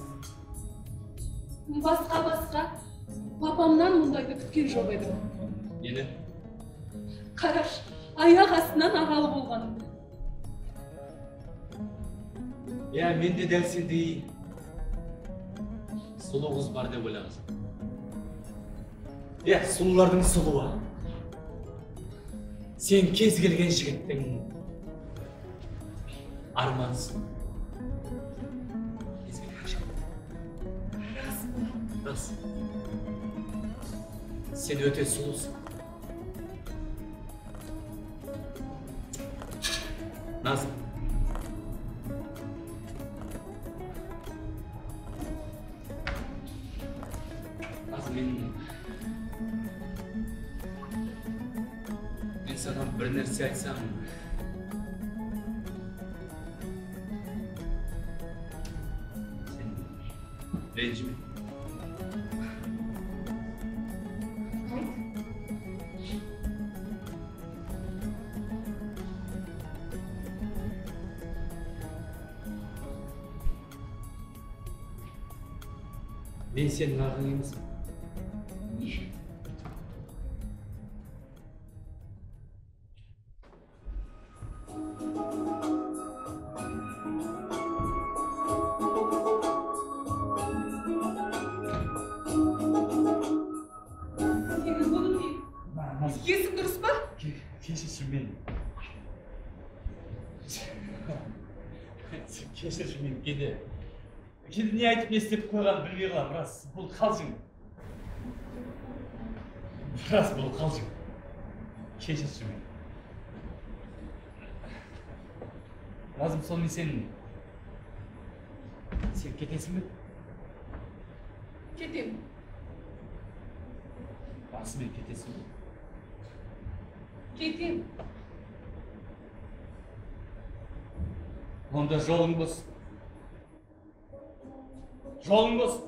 Басқа. Папамнан мұндайды күткен жоқ едім. Нені? Қараш, аяқ астынан ағалы болғанымды. Иә, мен де дәл сендей Сұлу қыз бар деп ойлағансың. Иә, сұлулардың сұлуы. Сен кез келген жігіттің армансың. Кез келген жігіт. Рас. Сен өте сұлусың. Назым. Мен саған бір нәрсе айтсам, сен ренжіме. Мен сенің ағаң емеспін. Есің дұрыс па? Кешірші мен. Кешірші мен, кеде не айтып не істеп қойған білмей қалам, рас, бұл қалжың. Рас, бұл қалжың. Кешірші мен. Назым, сонымен сен кетесің бе? Кетем. Расымен кетесің бе? Кетем. Онда жолың болсын. Жолың болсын.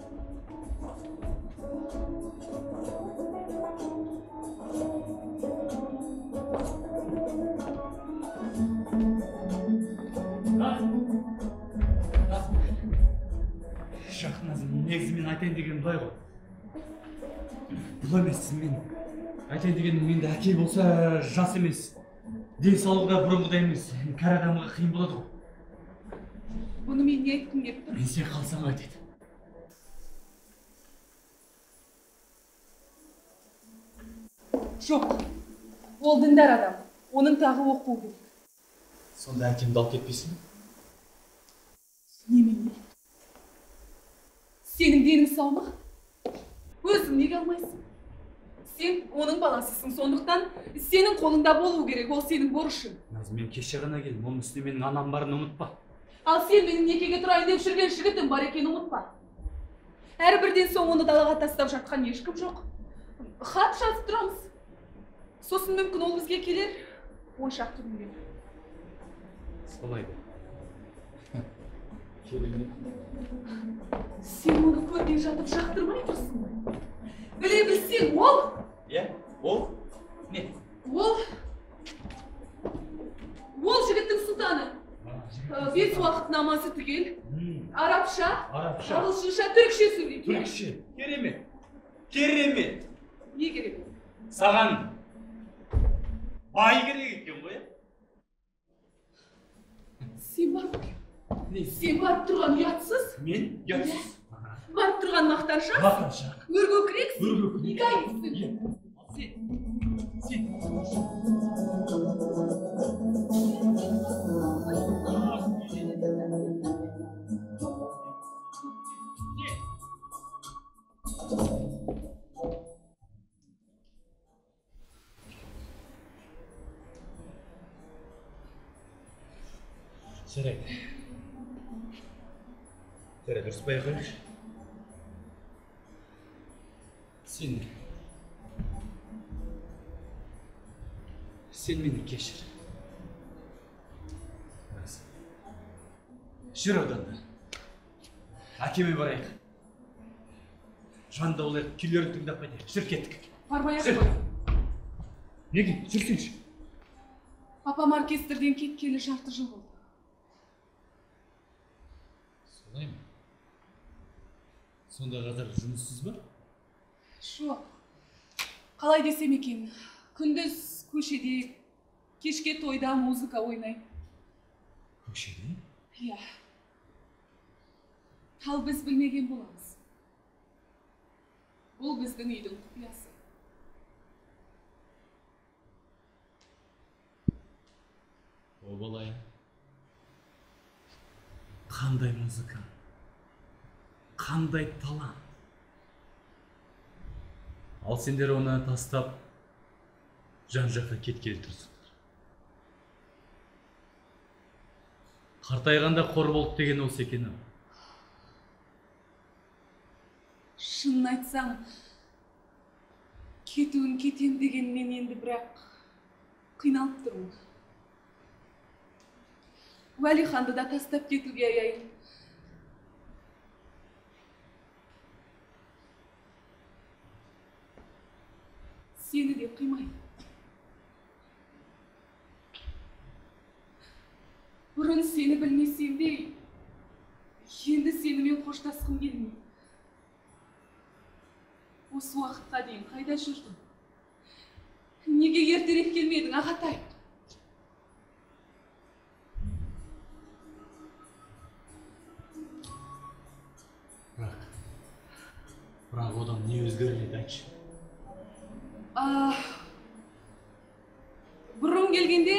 Жоқ, Назым, негізі мен айтайын дегенім былай ғой. Бұл емес, мен айтайын дегенім менде әке болса жас емес. Денсаулығы да бұрынғыдай емес. Кәрі адамға қиын болады ғой. Бұны мен не айттым деп тұр? Мен сен қалсаң айтады. Жоқ. Ол діндар адам. Оның тағы оқу керек. Сонда әкемді алып кетпейсің бе? Немене? Сенің денің сау ма? Өзің неге алмайсың? Сен оның баласысың, сондықтан сенің қолыңда болу керек, ол сенің борышың. Назым, мен кеше ғана келдім, оның үстіне менің анам барын ұмытпа. Ал сен менің некеге тұрайын деп жүрген жігітім бар екенін ұмытпа. Әрбірден соң оны далаға тастап жатқан ешкім жоқ. Хат жазып тұрамыз. Сосын мүмкін ол бізге келер, 10 шақты күнге. Солай да. Келіңе. Сен оны көрген жатып жақтырмай тұрсың ғой. Біле білсең, ол? Иә, ол? Не? Ол жігіттің сұлтаны. 5 уақыт намазы түгел. Арабша, ағылшынша, түрікше сөйлейді. Түрікше. Керемет. Керемет. Не керек? Саған бай керек екен ғой. Сен барып тұрған ұятсыз. Мен ұятсыз. Барып тұрған мақтаншақ. Мақтаншақ. Өркөкірексің. Егайсың. Сен. Жарайды. Дұрыс байқайықшы. Сен мені кешір. Жүр одан да. Әкеме барайық. Жанында олар күйлерін тыңдап қайтайық. Жүр кеттік. Бармай-ақ қой. Неге? Жүрсеңші. Папам оркестрден кеткелі жарты жыл болды. Солай ма? Сонда қазір жұмыссыз ба? Жоқ. Қалай десем екен, күндіз көшеде, кешке тойда музыка ойнайды. Көшеде? Иә. Ал біз білмеген боламыз. Бұл біздің үйдің құпиясы. О балай, қандай музыка, қандай талант. Ал сендер оны тастап, жан жаққа кеткелі тұрсыңдар. Қартайғанда қор болды деген осы екен. Шынын айтсам, кетуін кетем деген мен енді бірақ қиналып тұрмын. Уәлиханды да тастап кетуге аяйын. Сені де қимайын. Бұрын сені білмесем де, енді сенімен қоштасқым келмейді. Осы уақытқа дейін қайда жүрдің? Неге ертерек келмедің, Ағатай? Бірақ одан не өзгермеді, айтшы? Бұрын келгенде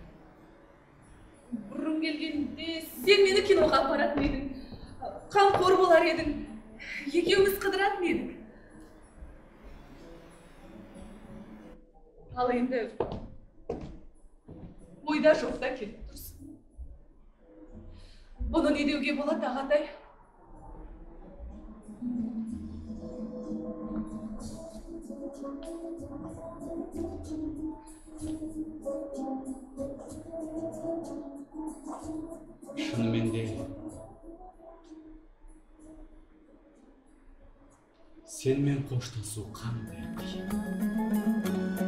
сен мені киноға апаратын едің, қамқор болар едің, екеуміз қыдыратын едік. Ал енді ойда жоқта келіп тұрсың. Бұны не деуге болады, Ағатай? Шынымен де сенімен қоштасу қандай қиын.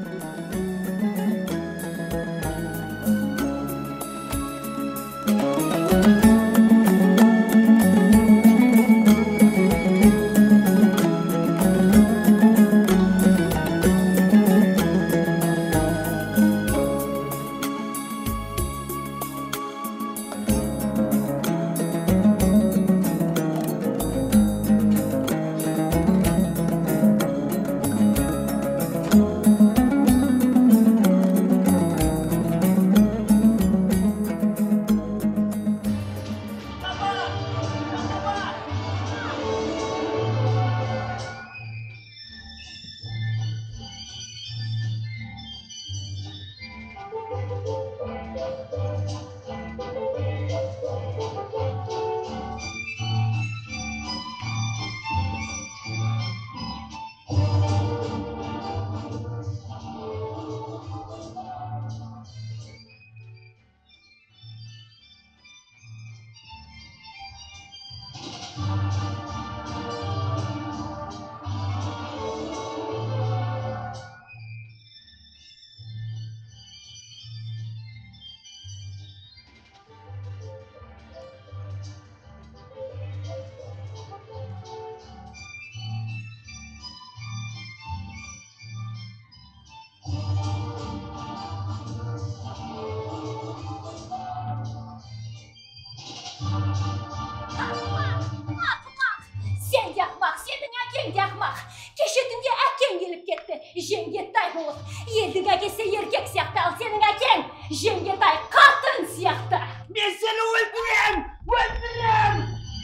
Жеңгетай болып, елдің әкесі еркек сияқты, ал сенің әкең Жеңгетай қатын сияқты. Мен сені өлтірем! Өлтірем!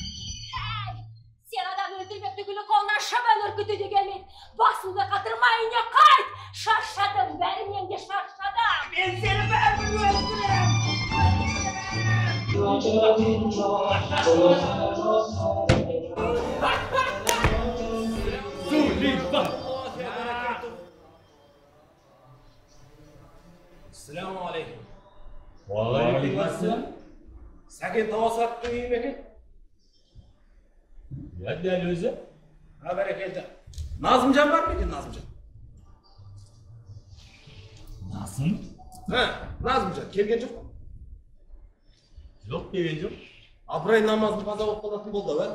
Сен адам өлтірмек түгілі қолынан шабан үркітуде келмейді. Басыңды қатырмай үйне қайт! Шаршадым, бәрінен де шаршадым. Мен сені бәрін өлтірем! Assalamu alaikum. Уағалейкум ассалам. Сәкен Тауасаровтың үйі ме екен? Я дәл өзі. Бәрекелді. Назымжан бар ма екен, Назымжан? Назым? Назымжан келген жоқ па? Жоқ, келген жоқ. Абырай намазын қаза болып қалатын болды, ба?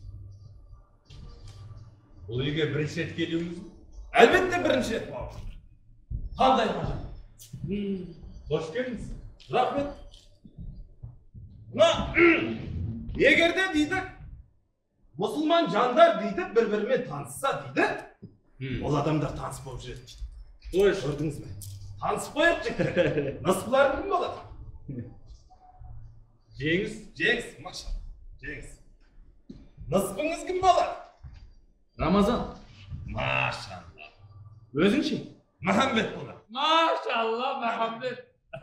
Бұл үйге бірінші рет келуіңіз? Әлбетте бірінші рет. Қандай қажет? Қош келдіңіз. Рахмет. Мына егерде дейді, Мұсылман жандар дейді, бір-бірімен танысса дейді. Ол адамдар таныс болып жүреді дейді. Ой, Көрдіңіз бе? Танысып қояйық жігіттер. Насыплар кім болады? Жеңіс, машалла. Жеңіс. Насыбыңыз кім болады? Рамазан. Машалла. Өзің ше? Махамбет болады. Машалла, Махамбет.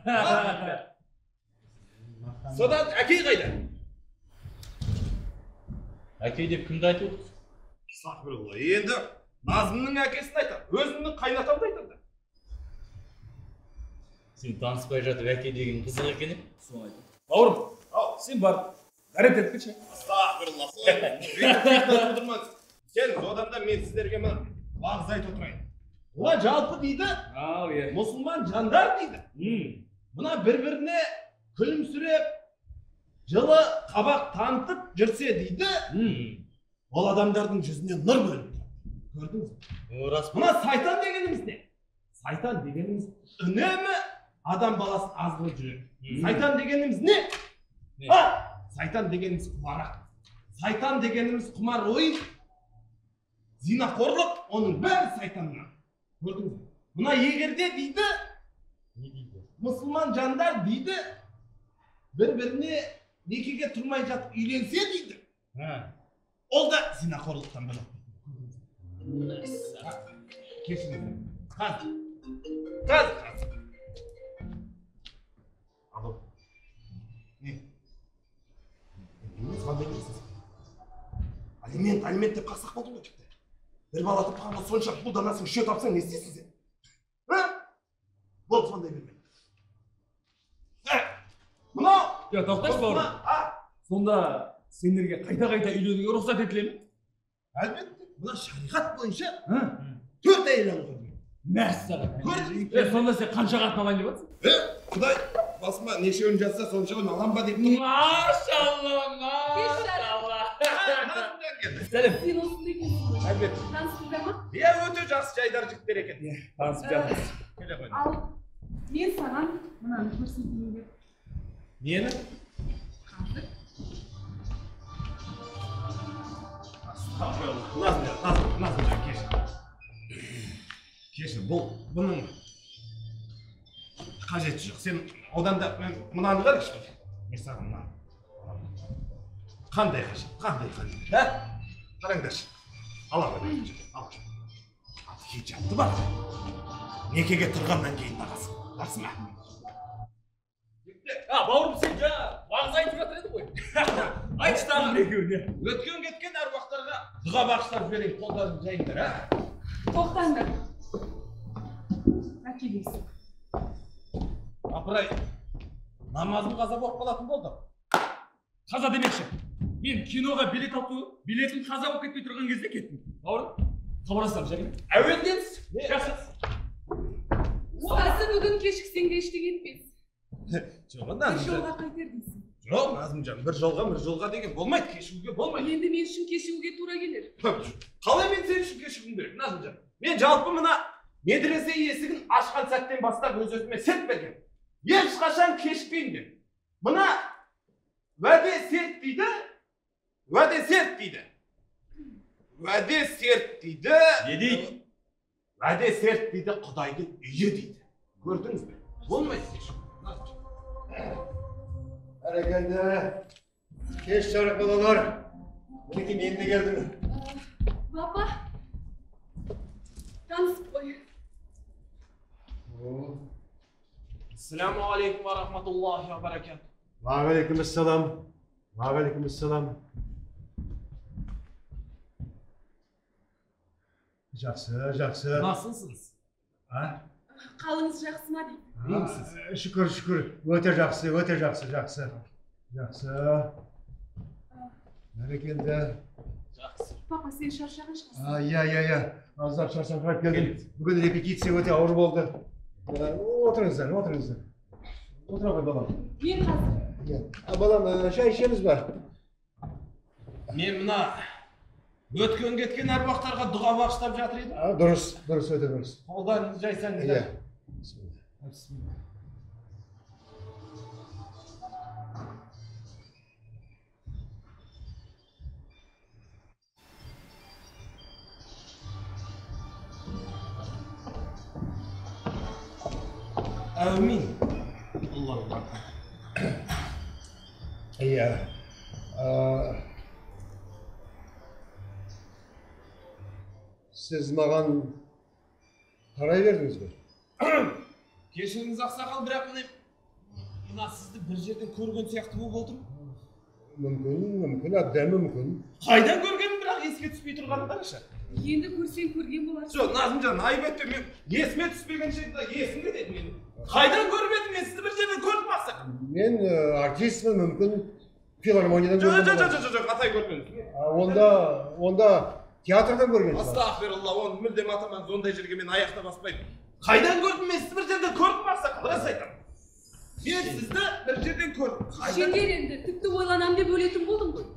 Содан әкей қайда? Әке деп кімді айтып отырсыз? Сақбірулла, енді Назымның әкесін айтады, өзімнің қайнатамды айтады. Сен таныспай жатып әке деген қызық екен е? Соны айтам. Бауырым, сен бар. Дәрет етіп кетші. Астағфирулла, қой. Сен одан да мен сіздерге уағыз айтып отырайын. Олар жалпы дейді, Ау, е. мұсылман жандар дейді. Мына бір-біріне күлімсіреп, жылы қабақ танытып жүрсе дейді, ол адамдардың жүзіне нұр бөлініп тұрады. Көрдіңіз бе? Рас. Мына сайтан дегеніміз не? Сайтан дегеніміз үнемі адам баласын аз қылып жүреді. Сайтан дегеніміз не? Сайтан дегеніміз құмарақ. Сайтан дегеніміз құмар ойын. Зинақорлық, оның бәрі сайтаннан. Көрдіңіз бе? Мына егерде дейді, мұсылман жандар дейді, бір-біріне некеге тұрмай жатып үйленсе дейді. Ол да зинақорлықтан болады. Кешіңіз. Қазір. Алып. Не? Қандай дейсіз? Алимент деп қақсақ болды ғой жігіттер. Бір бала тапқанға сонша бұлданасың, үшеу тапсаң не істейсің сен? Болды сондай берме. Мынау! Тоқташы бауырым. Сонда сендерге қайта-қайта үйленуге рұқсат етіле ме? Әлбетте, мына шариғат бойынша 4 әйел алуға дейін. Мәссаған. Сонда сен қанша қатын алайын деп жатсың? Құдай басыма нешеуін жазса соншауын алам ба деп тұр. Машалла. Сәлем. Сен осында екенсің. Әлбетте. Таныстыңдар ма? Иә, өте жақсы жайдар жігіттер екен. Танысып жатырмыз. Келе қойды. Ал мен саған мынаны көрсетейін деп. Нені? Қазір. Назым, кешір, бұның қажеті жоқ. Сен одан да мынаны қарайшы. Мен саған мынаны. Қандай қажет? Қараңдаршы. Ала қойды. Хиджабты бар. Некеге тұрғаннан кейін тағасың. Жақсы ма? Бауырым, сен жаңа уағыз айтып жатыр еді ғой. Айтшы тағы екеуіне. Өткен кеткен әруақтарға дұға бағыштап жіберейін, қолдарын жайыңдар, Тоқтаңдар. Әкелесің. Апырай, намазым қаза болып қалатын болды. Қаза демекші. Мен киноға билет алып, билетім қаза болып кетпей тұрған кезде кеттім. Бауырым, хабарласамыз, жәке. Әуелденсіз. Жақсы. Ұстасы бүгін кешіксең де ештеңе етпес. Жоқ, Бір жолға қайтер дейсің. Жоқ, Назымжан, бір жолға деген болмайды, кешігуге болмайды. Енді мен үшін кешігуге тура келер. Қалай мен сен үшін кешігуім керек, Назымжан? Мен жалпы мына медресе есігін ашқан сәттен бастап өз-өзіме серт берген. Ешқашан кешікпеймін деп. Мына уәде серт дейді. Уәде серт дейді. Не дейді? Уәде серт дейді, Құдайдың үйі дейді. Көрдіңіз бе? Болмайды кеш. Әрекелді. Кеш жарық балалар. Мінекей мен де келдім. Папа, танысып қой. Ассаламу алейкум ва рахматуллахи ва баракату. Уағалейкумассалам. Уағалейкумассалам. Жақсы. Насылсыз? Қалыңыз жақсы ма дейді. Шүкір. Өте жақсы. Бәрекелді. Папа, сен шаршаған шығарсың. Иә. Аздап шаршаңқырап келдім. Бүгін репетиция өте ауыр болды. Отырыңыздар. Отыра ғой балам. Мен қазір. Балам, шай ішеміз ба? Мен мына өткен кеткен әруақтарға дұға бағыштап жатыр едім. Дұрыс, өте дұрыс. Қолдарыңызды жайсаңыздар. Әумин. Аллах. Иә. Сіз маған қарай бердіңіз бе? Кешіріңіз ақсақал, бірақ мына сізді бір жерден көрген сияқты болып отырмын. Мүмкін, әбден мүмкін. Қайдан көргенім, бірақ еске түспей тұрғаны қарашы. Енді көрсең көрген боларсың. Жоқ, Назымжан, айып етпе, мен есіме түспегенше есімде деді мен. Қайдан көріп едім, мен сізді бір жерден көрдім ақсақал. Мен артистмін, мүмкін филармониядан көрген. Жоқ, атай көрмедім. Онда театрдан көрген шығар. Астағфиралла, оны мүлдем атаман, ондай жерге мен аяқта баспаймын. Қайдан көрдім, мен сізді бір жерден көрдім ақсақал, рас айтамын. Мен сізді бір жерден көрдім. Жеңгер енді тіпті ойланам деп өлетін болдым ғой.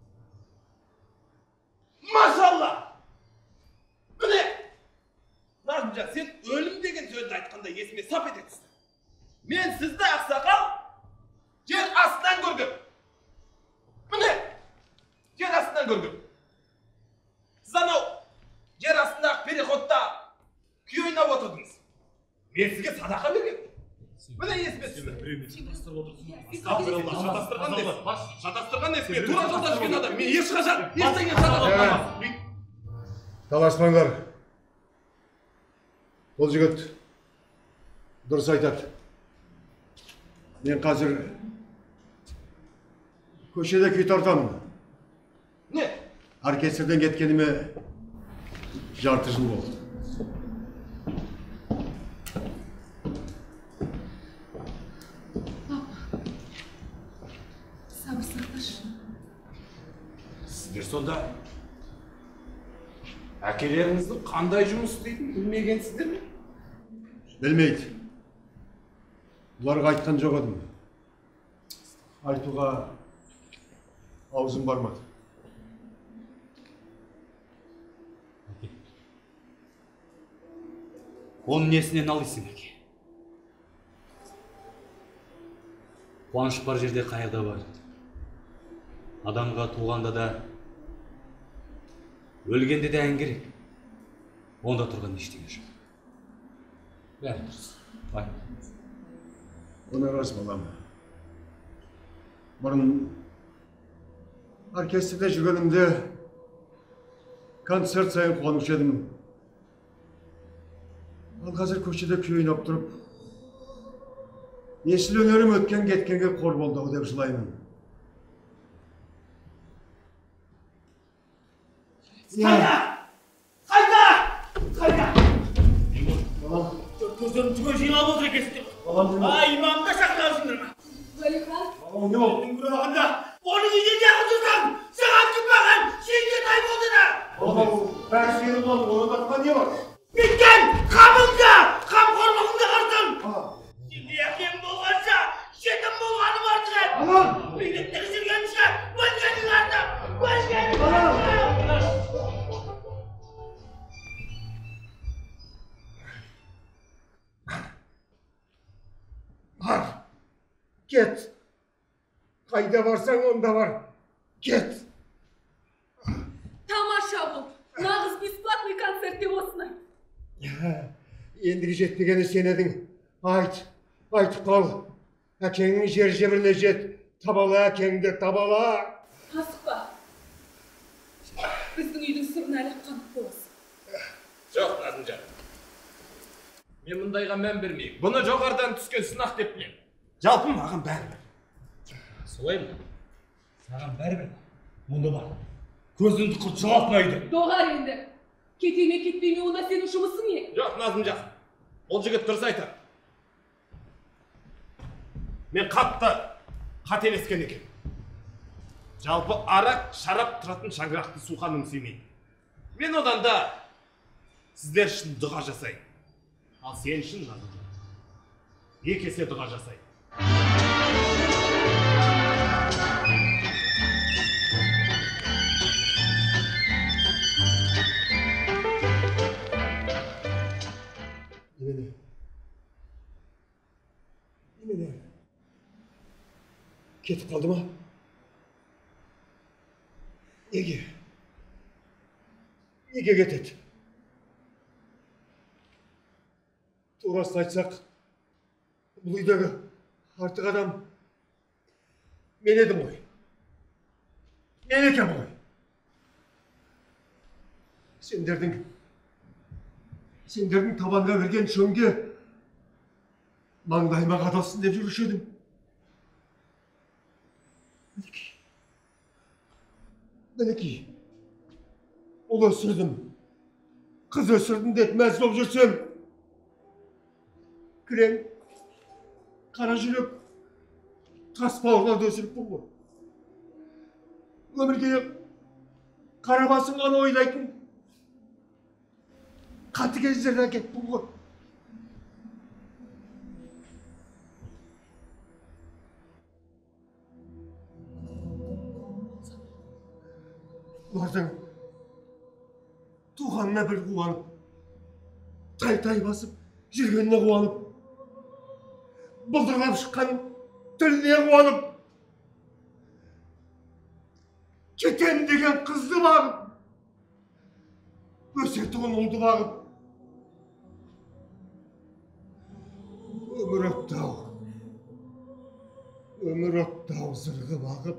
Машалла! Міне! Назымжан, сен өлім деген сөзді айтқанда есіме сап етесің. Мен сізді ақсақал жер астынан көргім. Міне! Жер астынан көргім. Сіз анау жер астындағы переходта күй ойнап отырдыңыз. Мен сізге садақа бергем. Міне есіме түсті. Шатастырған несі. Мен тура жолда жүрген адам. Мен ешқашан ештеңе шатастырмаймын. Таласпаңдар. Бұл жігіт дұрыс айтады. Мен қазір көшеде күй тартамын. Не? Оркестрден кеткеніме жарты жыл болды. Сабыр сақташы. Сіздер сонда әкелеріңіздің қандай жұмыс істейтінін білмегенсіздер ме? Білмейді. Бұларға айтқан жоқ едім. Айтуға аузым бармады. Оның несінен алайсың, әке? Қуаныш бар жерде қайырда бар. Адамға туғанда да, өлгенде де ән керек. Онда тұрған ештеңе жоқ. Бәрі дұрыс. Оны рас балам. Бұрын оркестрде жүргенімде концерт сайын қуанушы едім. Ал қазір көшеде күй ойнап тұрып, есіл өнерім өткен кеткенге қор болды деп жылаймын. Қайда! Көздерін түгел жиналып отыр екенсіңдер. Имамға шақырасыңдар ма? Уәлихан, Не болды? Күрағанда, оны үйден жақын тұрсам, саған күтпаған, сенде тай болды да! Бәрі сенің болу, оны тартқан не бар? Біткен қамыңда, қамқорлығыңда қыртын! Сенде әкем болғанша, жетім болғаным артық еді! Билеттегі жүргенше, өлгенің артық! Өлгенің артық! Бар, кет. Қайда барсаң онда бар, кет. тамаша бол. Нағыз бесплатный концерт деп осыны. Ендігі жетпегені сен едің. Айтып қал. Әкеңнің жер жебіріне жет. Табала әкеңді, табала. Асықпа. Біздің үйдің сырын әлі қанып боласың. Жоқ, Назымжан. Мен мұндайға мән бермеймін. Бұны жоғарыдан түскен сынақ деп білемін. Жалпы маған бәрібір. Солай ма? Саған бәрібір. Мұнда бар. Көзіңді құрт жоғалтмайды. Доғар енді. Кете ме кетпей ме, онда сенің жұмысың не? Жоқ, Назымжан. Ол жігіт дұрыс айтады. Мен қатты қателескен екен. Жалпы арақ, шарап тұратын шаңырақты суқаным сүймейді. Мен одан да сіздер үшін дұға жасайын. Ал сен үшін, Назымжан, екі есе дұға жасайын. Немене? Кетіп қалды ма? Неге? Неге кетеді? Турасын айтсақ, бұл үйдегі артық адам мен едім ғой. Мен екем ғой. Сендердің табанға берген шөңге маңдайыма қадалсын деп жүруші едім. Мінекей, ұл өсірдім, қыз өсірдім деп мәз болып жүрсем, кілең, қара жүрек, тас бауырларды өсіріппін ғой. Өмірге қара басын ғана ойлайтын қатыгездерден әкетпін ғой. Олардың туғанына бір қуанып, тай-тай басып жүргеніне қуанып, бұлдырап шыққан тіліне қуанып, кетем деген қызды бағып, өсетуін ұлды бағып, өмір өттау зырғы бағып,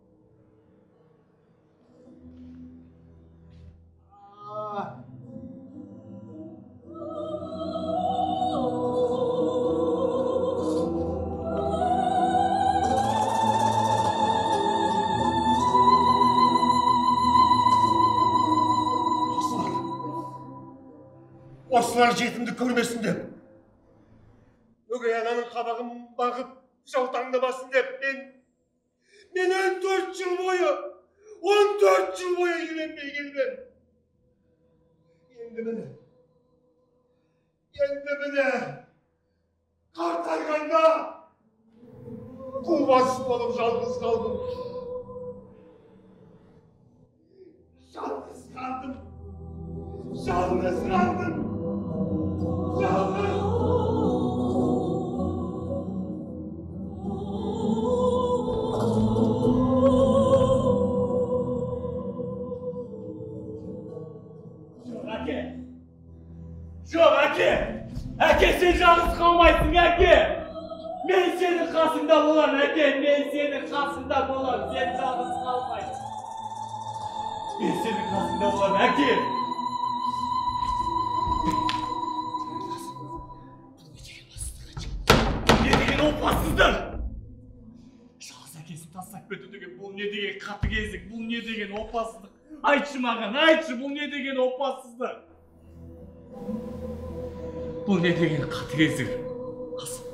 осылар жетімді көрмесін деп, өгей ананың қабағын бағып, жаутаңдамасын деп, мен 14 жыл бойы үйленбей келдім. Енді міне, қартайғанда қолбасшы болып жалғыз қалдым. Әке, сен жалғыз қалмайсың, әке! Мен сенің қасыңда болам, әке! Мен сенің қасыңда болам, сен жалғыз қалмайсың. Мен сенің қасыңда болам, әке! Не деген опасыздық! Жалғыз әкесін тастап кету деген, бұл не деген қатыгездік, бұл не деген опасыздық? Айтшы маған, айтшы, бұл не деген опасыздық? Бұл не деген қатыгездік? Қасым.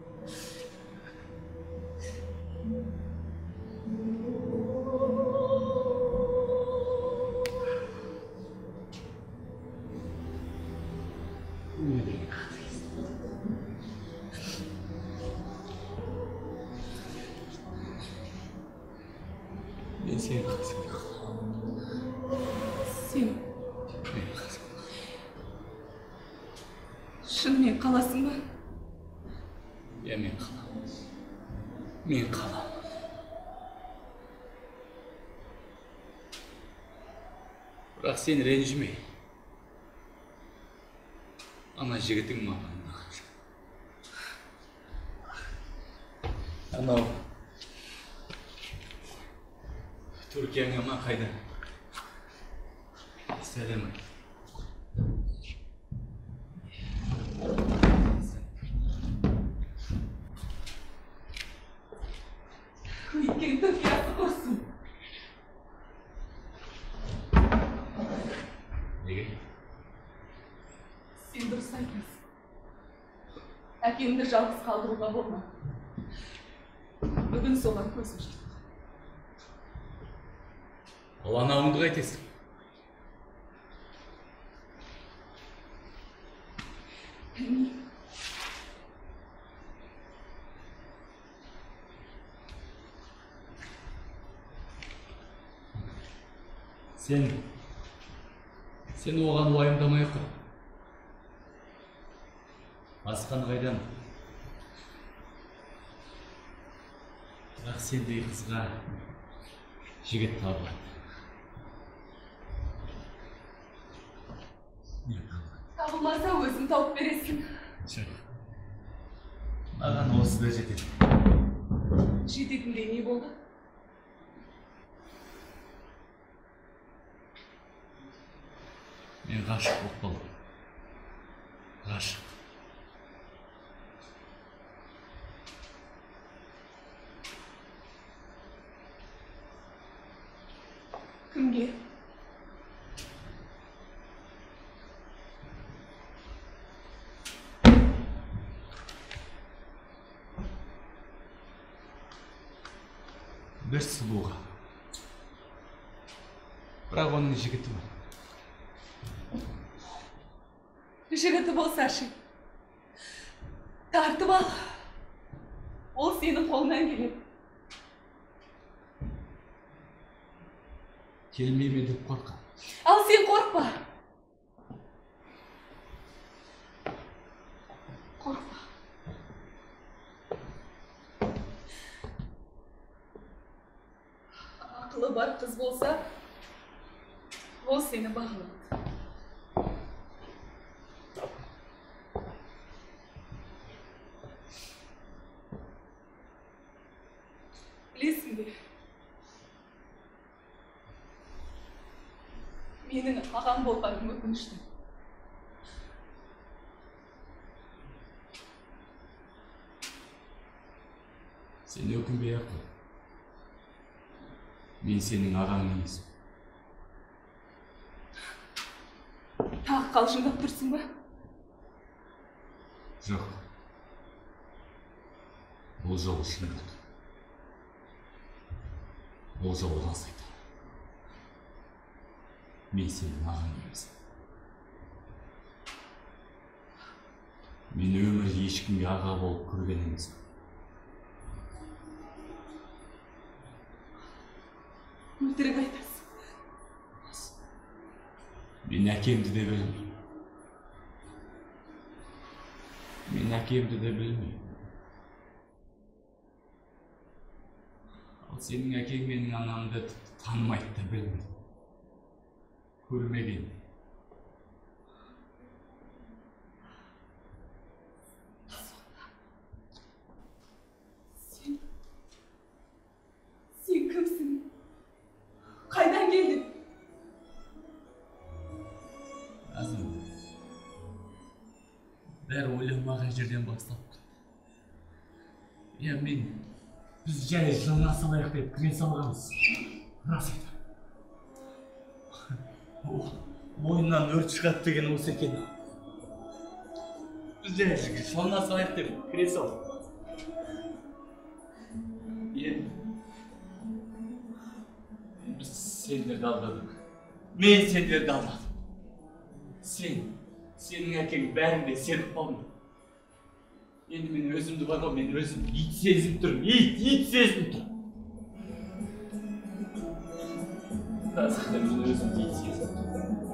Не деген қатыгездік? Мен сенің қасыңда қаламын. Сен шынымен қаласың ба? Иә, мен қаламын. Мен қаламын. Бірақ сен ренжіме. Ана жігітің маған ұнаған. Анау Түркияңа ма қайда? Сәлем айт. Өйткені Түркиясы құрсын. Неге? Сен дұрыс айтасың. Әкемді жалғыз қалдыруға болмады. Бүгін соған көзім жетті. Ал анауыңды қайтесің? Білмеймін. Сен оған уайымдамай қой. Басқаны қайдан? Бірақ сендей қызға жігіт табылады. Табылмаса өзің тауып бересің. Маған осы да жетеді. Жететіндей не болды? Мен ғашық болып қалдым. Ғашық. Кімге? Бір сұлуға. Бірақ оның жігіті бар. Жігіті болса ше. Тартып ал. Ол сенің қолынан келеді. Келмейме деп қорқам. Ал сен қорқпа. Қорқпа. Ақылы бар қыз болса, ол сені бағалайды. Білесің бе? Менің ағам болғаным өкінішті. Сен өкінбей-ақ қой. Мен сенің ағаң емеспін. Тағы қалжыңдап тұрсың ба? Жоқ. Бұл жолы шындық. Бұл жолы рас айтамын. Мен сенің ағаң емеспін. Мен өмірде ешкімге аға болып көрген емеспін. Өтірік айтасың. Мен әкемді де білмеймін. Мен әкемді де білмеймін. Ал сенің әкең менің анамды танымайды да білмейді. Көрмеген. Сен кімсің? Қайдан келдің? Назым, бәрі ойламаған жерден бастап кетті. Біз жай жылына салайық деп кіре салғанбыз. Рас айтамын. Ойыннан өрт шығады деген осы екен. Біз жай жылына салайық деп кіре салдық. Біз сендерді алдадық. Мен сендерді алдадым. Сенің әкең бәрінде сеніп қалдым. Енді мен өзімді бар ғой, мен өзім ит сезініп тұрмын, ит сезініп тұрмын. Расында мен өзімді ит сезініп тұрмын.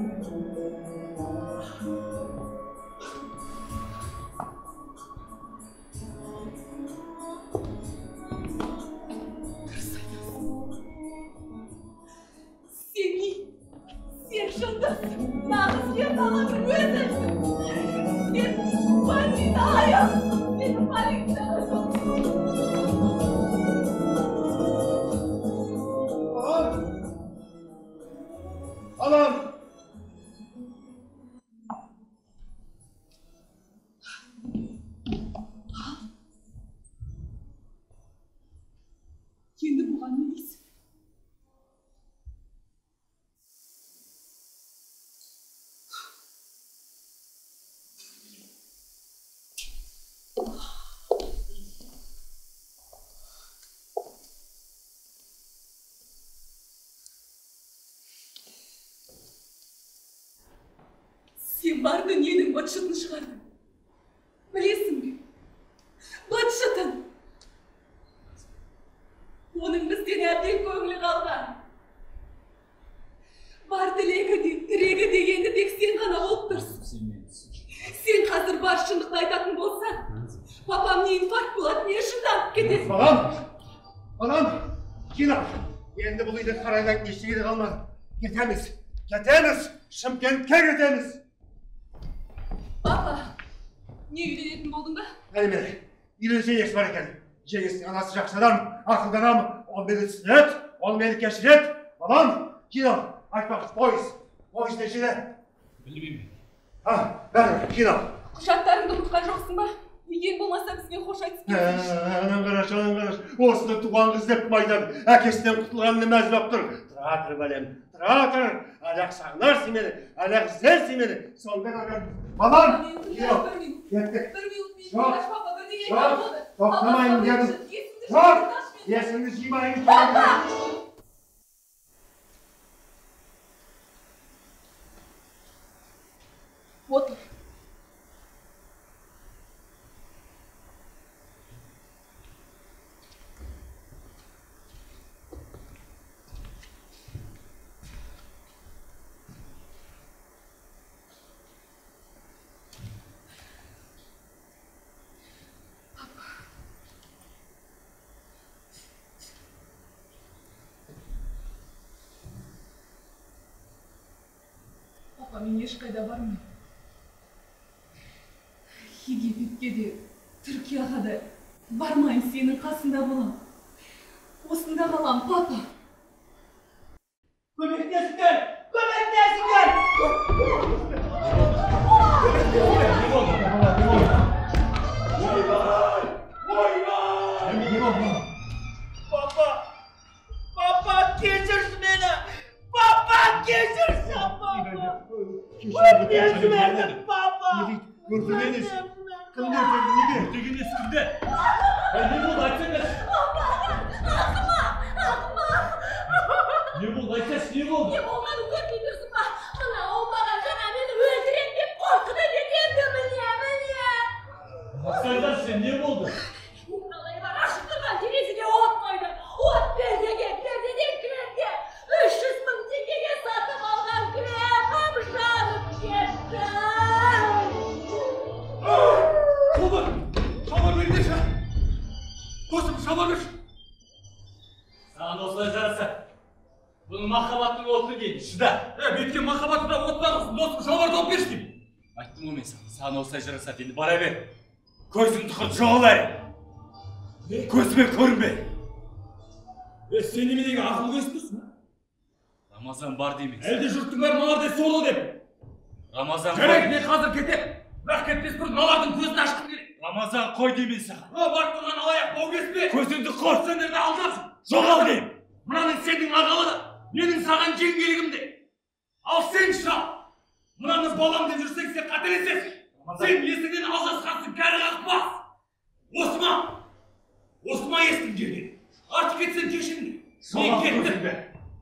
Сен жындысың, нағыз ер даланың өзісің. Сен бандит аяқсың, сен полиция аяқсың. Алам! Енді бұған не дейсің? Сен бар дүниенің быт-шытын шығардың. Білесің бе? Быт-шытын. Оның бізден әбден көңілі қалған. Бар тілегі де, тірегі дегенді тек сен ғана болып тұрсың. Сен қазір бар шындықты айтатын болсаң, папам не инфаркт болады, не шыдап кетесің. Балам, жина. Енді бұл үйде қарайдан ештеңе де қалмады. Кетеміз, Шымкентке кетеміз. Папа, не үйленетін болдың ба? Әне, İleri Cengiz var ekan. Cengiz'in anası жақсы адам, ақылды адам. Ол мені түсінеді, ол мені кешіреді. Балам, кино, айтпақшы, пойыз нешеде? Білмеймін. Бәрі, кино. Құжаттарыңды ұмытқан жоқсың ба? Егер болмаса бізге қош айтып келсінші. Анам қараш. Осыны туған қыз деп майдан әкесінен құтылғанына мәз болып тұр. Тұра тұр бәлем, тұра тұр. Әлек сағынарсың мені, әлек іздерсің мені. Сонда қалған. Балам, кино. Кеттік. Жоқ, тоқтамайын дедім. Жоқ, есіңді жимайын. Отыр. Папа, мен ешқайда бармаймын. Египетке де, Түркияға да бармайын, сенің қасында болам. Осында қалам, папа. Көмектесіңдер! Көмектесіңдер! Папа, кешірші мені! Папа, кешірші, папа! Өтінен жібердім, папа! Көрдіңіз? Кімді өтеді, неге? Дегенес кімді? Не болды, айтсаңыз? Не болды, айтсаңыз, не болды? Не болғанын көрмей тұрсың ба? Мына оңбаған жаңа мені өлтірем деп қорқыта кетемді, міне. Ақсайдан сен, не болды? Қалайлар ашық тұрған терезеге от қойды. От пердеден кіреді. 300 мың теңгеге сатып алған кремім жанып кетті. Шабар бердеші! Досым, шабар берші! Саған осылай жараса. Бұның махаббатының отын кейін, шыда. Беткен махаббатына отпағыз, досым, шабар тауып берші деймін. Айттым ғой мен саған осылай жараса, енді бара бер. Көзіңді қыр жоғыл әрі. Көзіме көрінбе. Сен неменеге ақыл көзсің? Рамазан бар деймін. Әлде жұрттың бәрі мыналардай сорлы деп. Рамазан Керек, мен қазір кетем. Бірақ кетпес бұрын мыналардың көзін ашқым керек. Рамазан қой деймін саған. Барып тұрған алаяқ бау кеспе. Көзіңді қор. Сендерді алдасың. Жоғал деймін. Мынаның сенің ағалығы, менің саған жеңгелігімде. Ал сен шал. Мынаны балам деп жүрсең сен қателесесің. Сен есіңнен алжасқансың, кәрі қақпас. Осыма естің жерден. Артық кетсең кешіңді. Мен кеттім.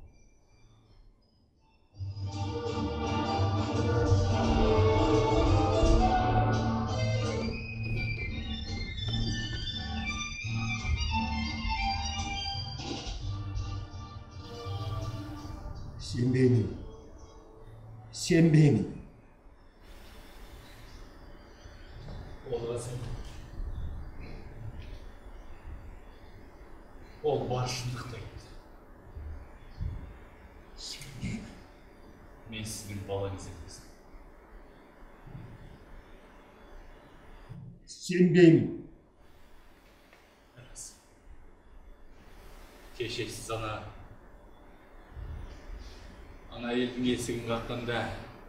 Сенбеймін. Ол сен. Ол бар шындықты айтты. Сенбеймін. Мен сіздің балаңыз емеспін. Сенбеймін. Рас. Кеше сіз ана елдің есігін қаққанда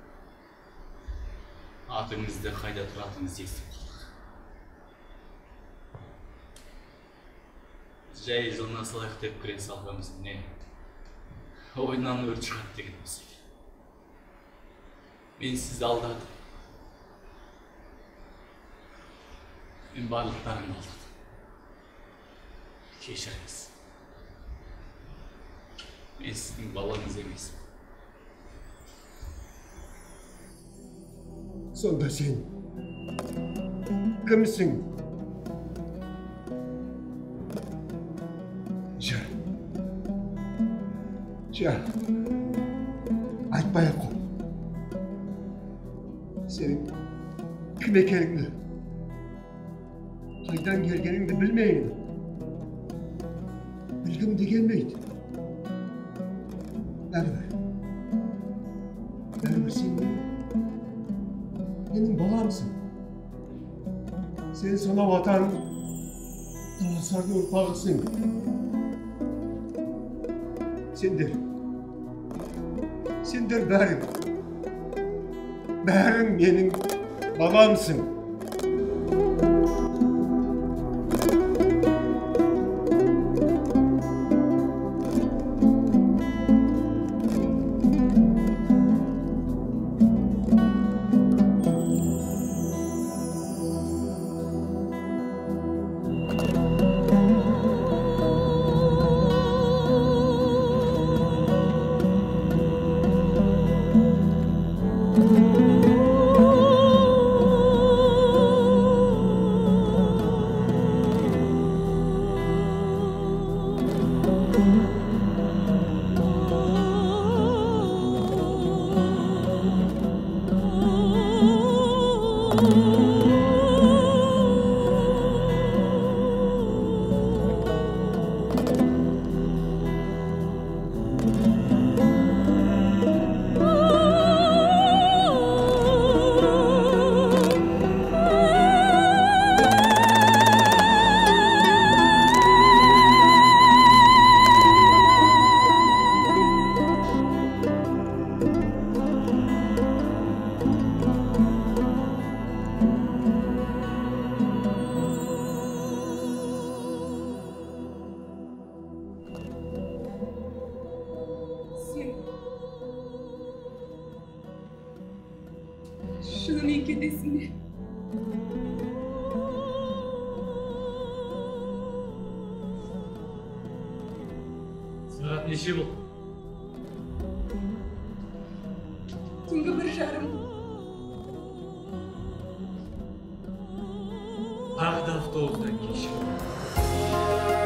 атыңызды қайда тұратыңызды естіп қалдық. Жай жылына салайық деп кіре салғанбыз, міне ойынан өрт шығады деген осы. Мен сізді алдадым. Мен барлықтарыңды алдадым. Кешіріңіз. Мен сіздің балаңыз емеспін. Сонда сен кімсің? Жа, айтпай-ақ қой. Сенің кім екеніңді, қайдан келгеніңді білмеймін. Білгім де келмейді. Бәрібір сен менің баламсың. Сен сонау атаң таласардың ұрпағысың. Сендер бәрің менің баламсың. Шынымен кетесің бе? Сағат неше бұл? Түнгі 1:30. Тағы да автобустан кешігіп.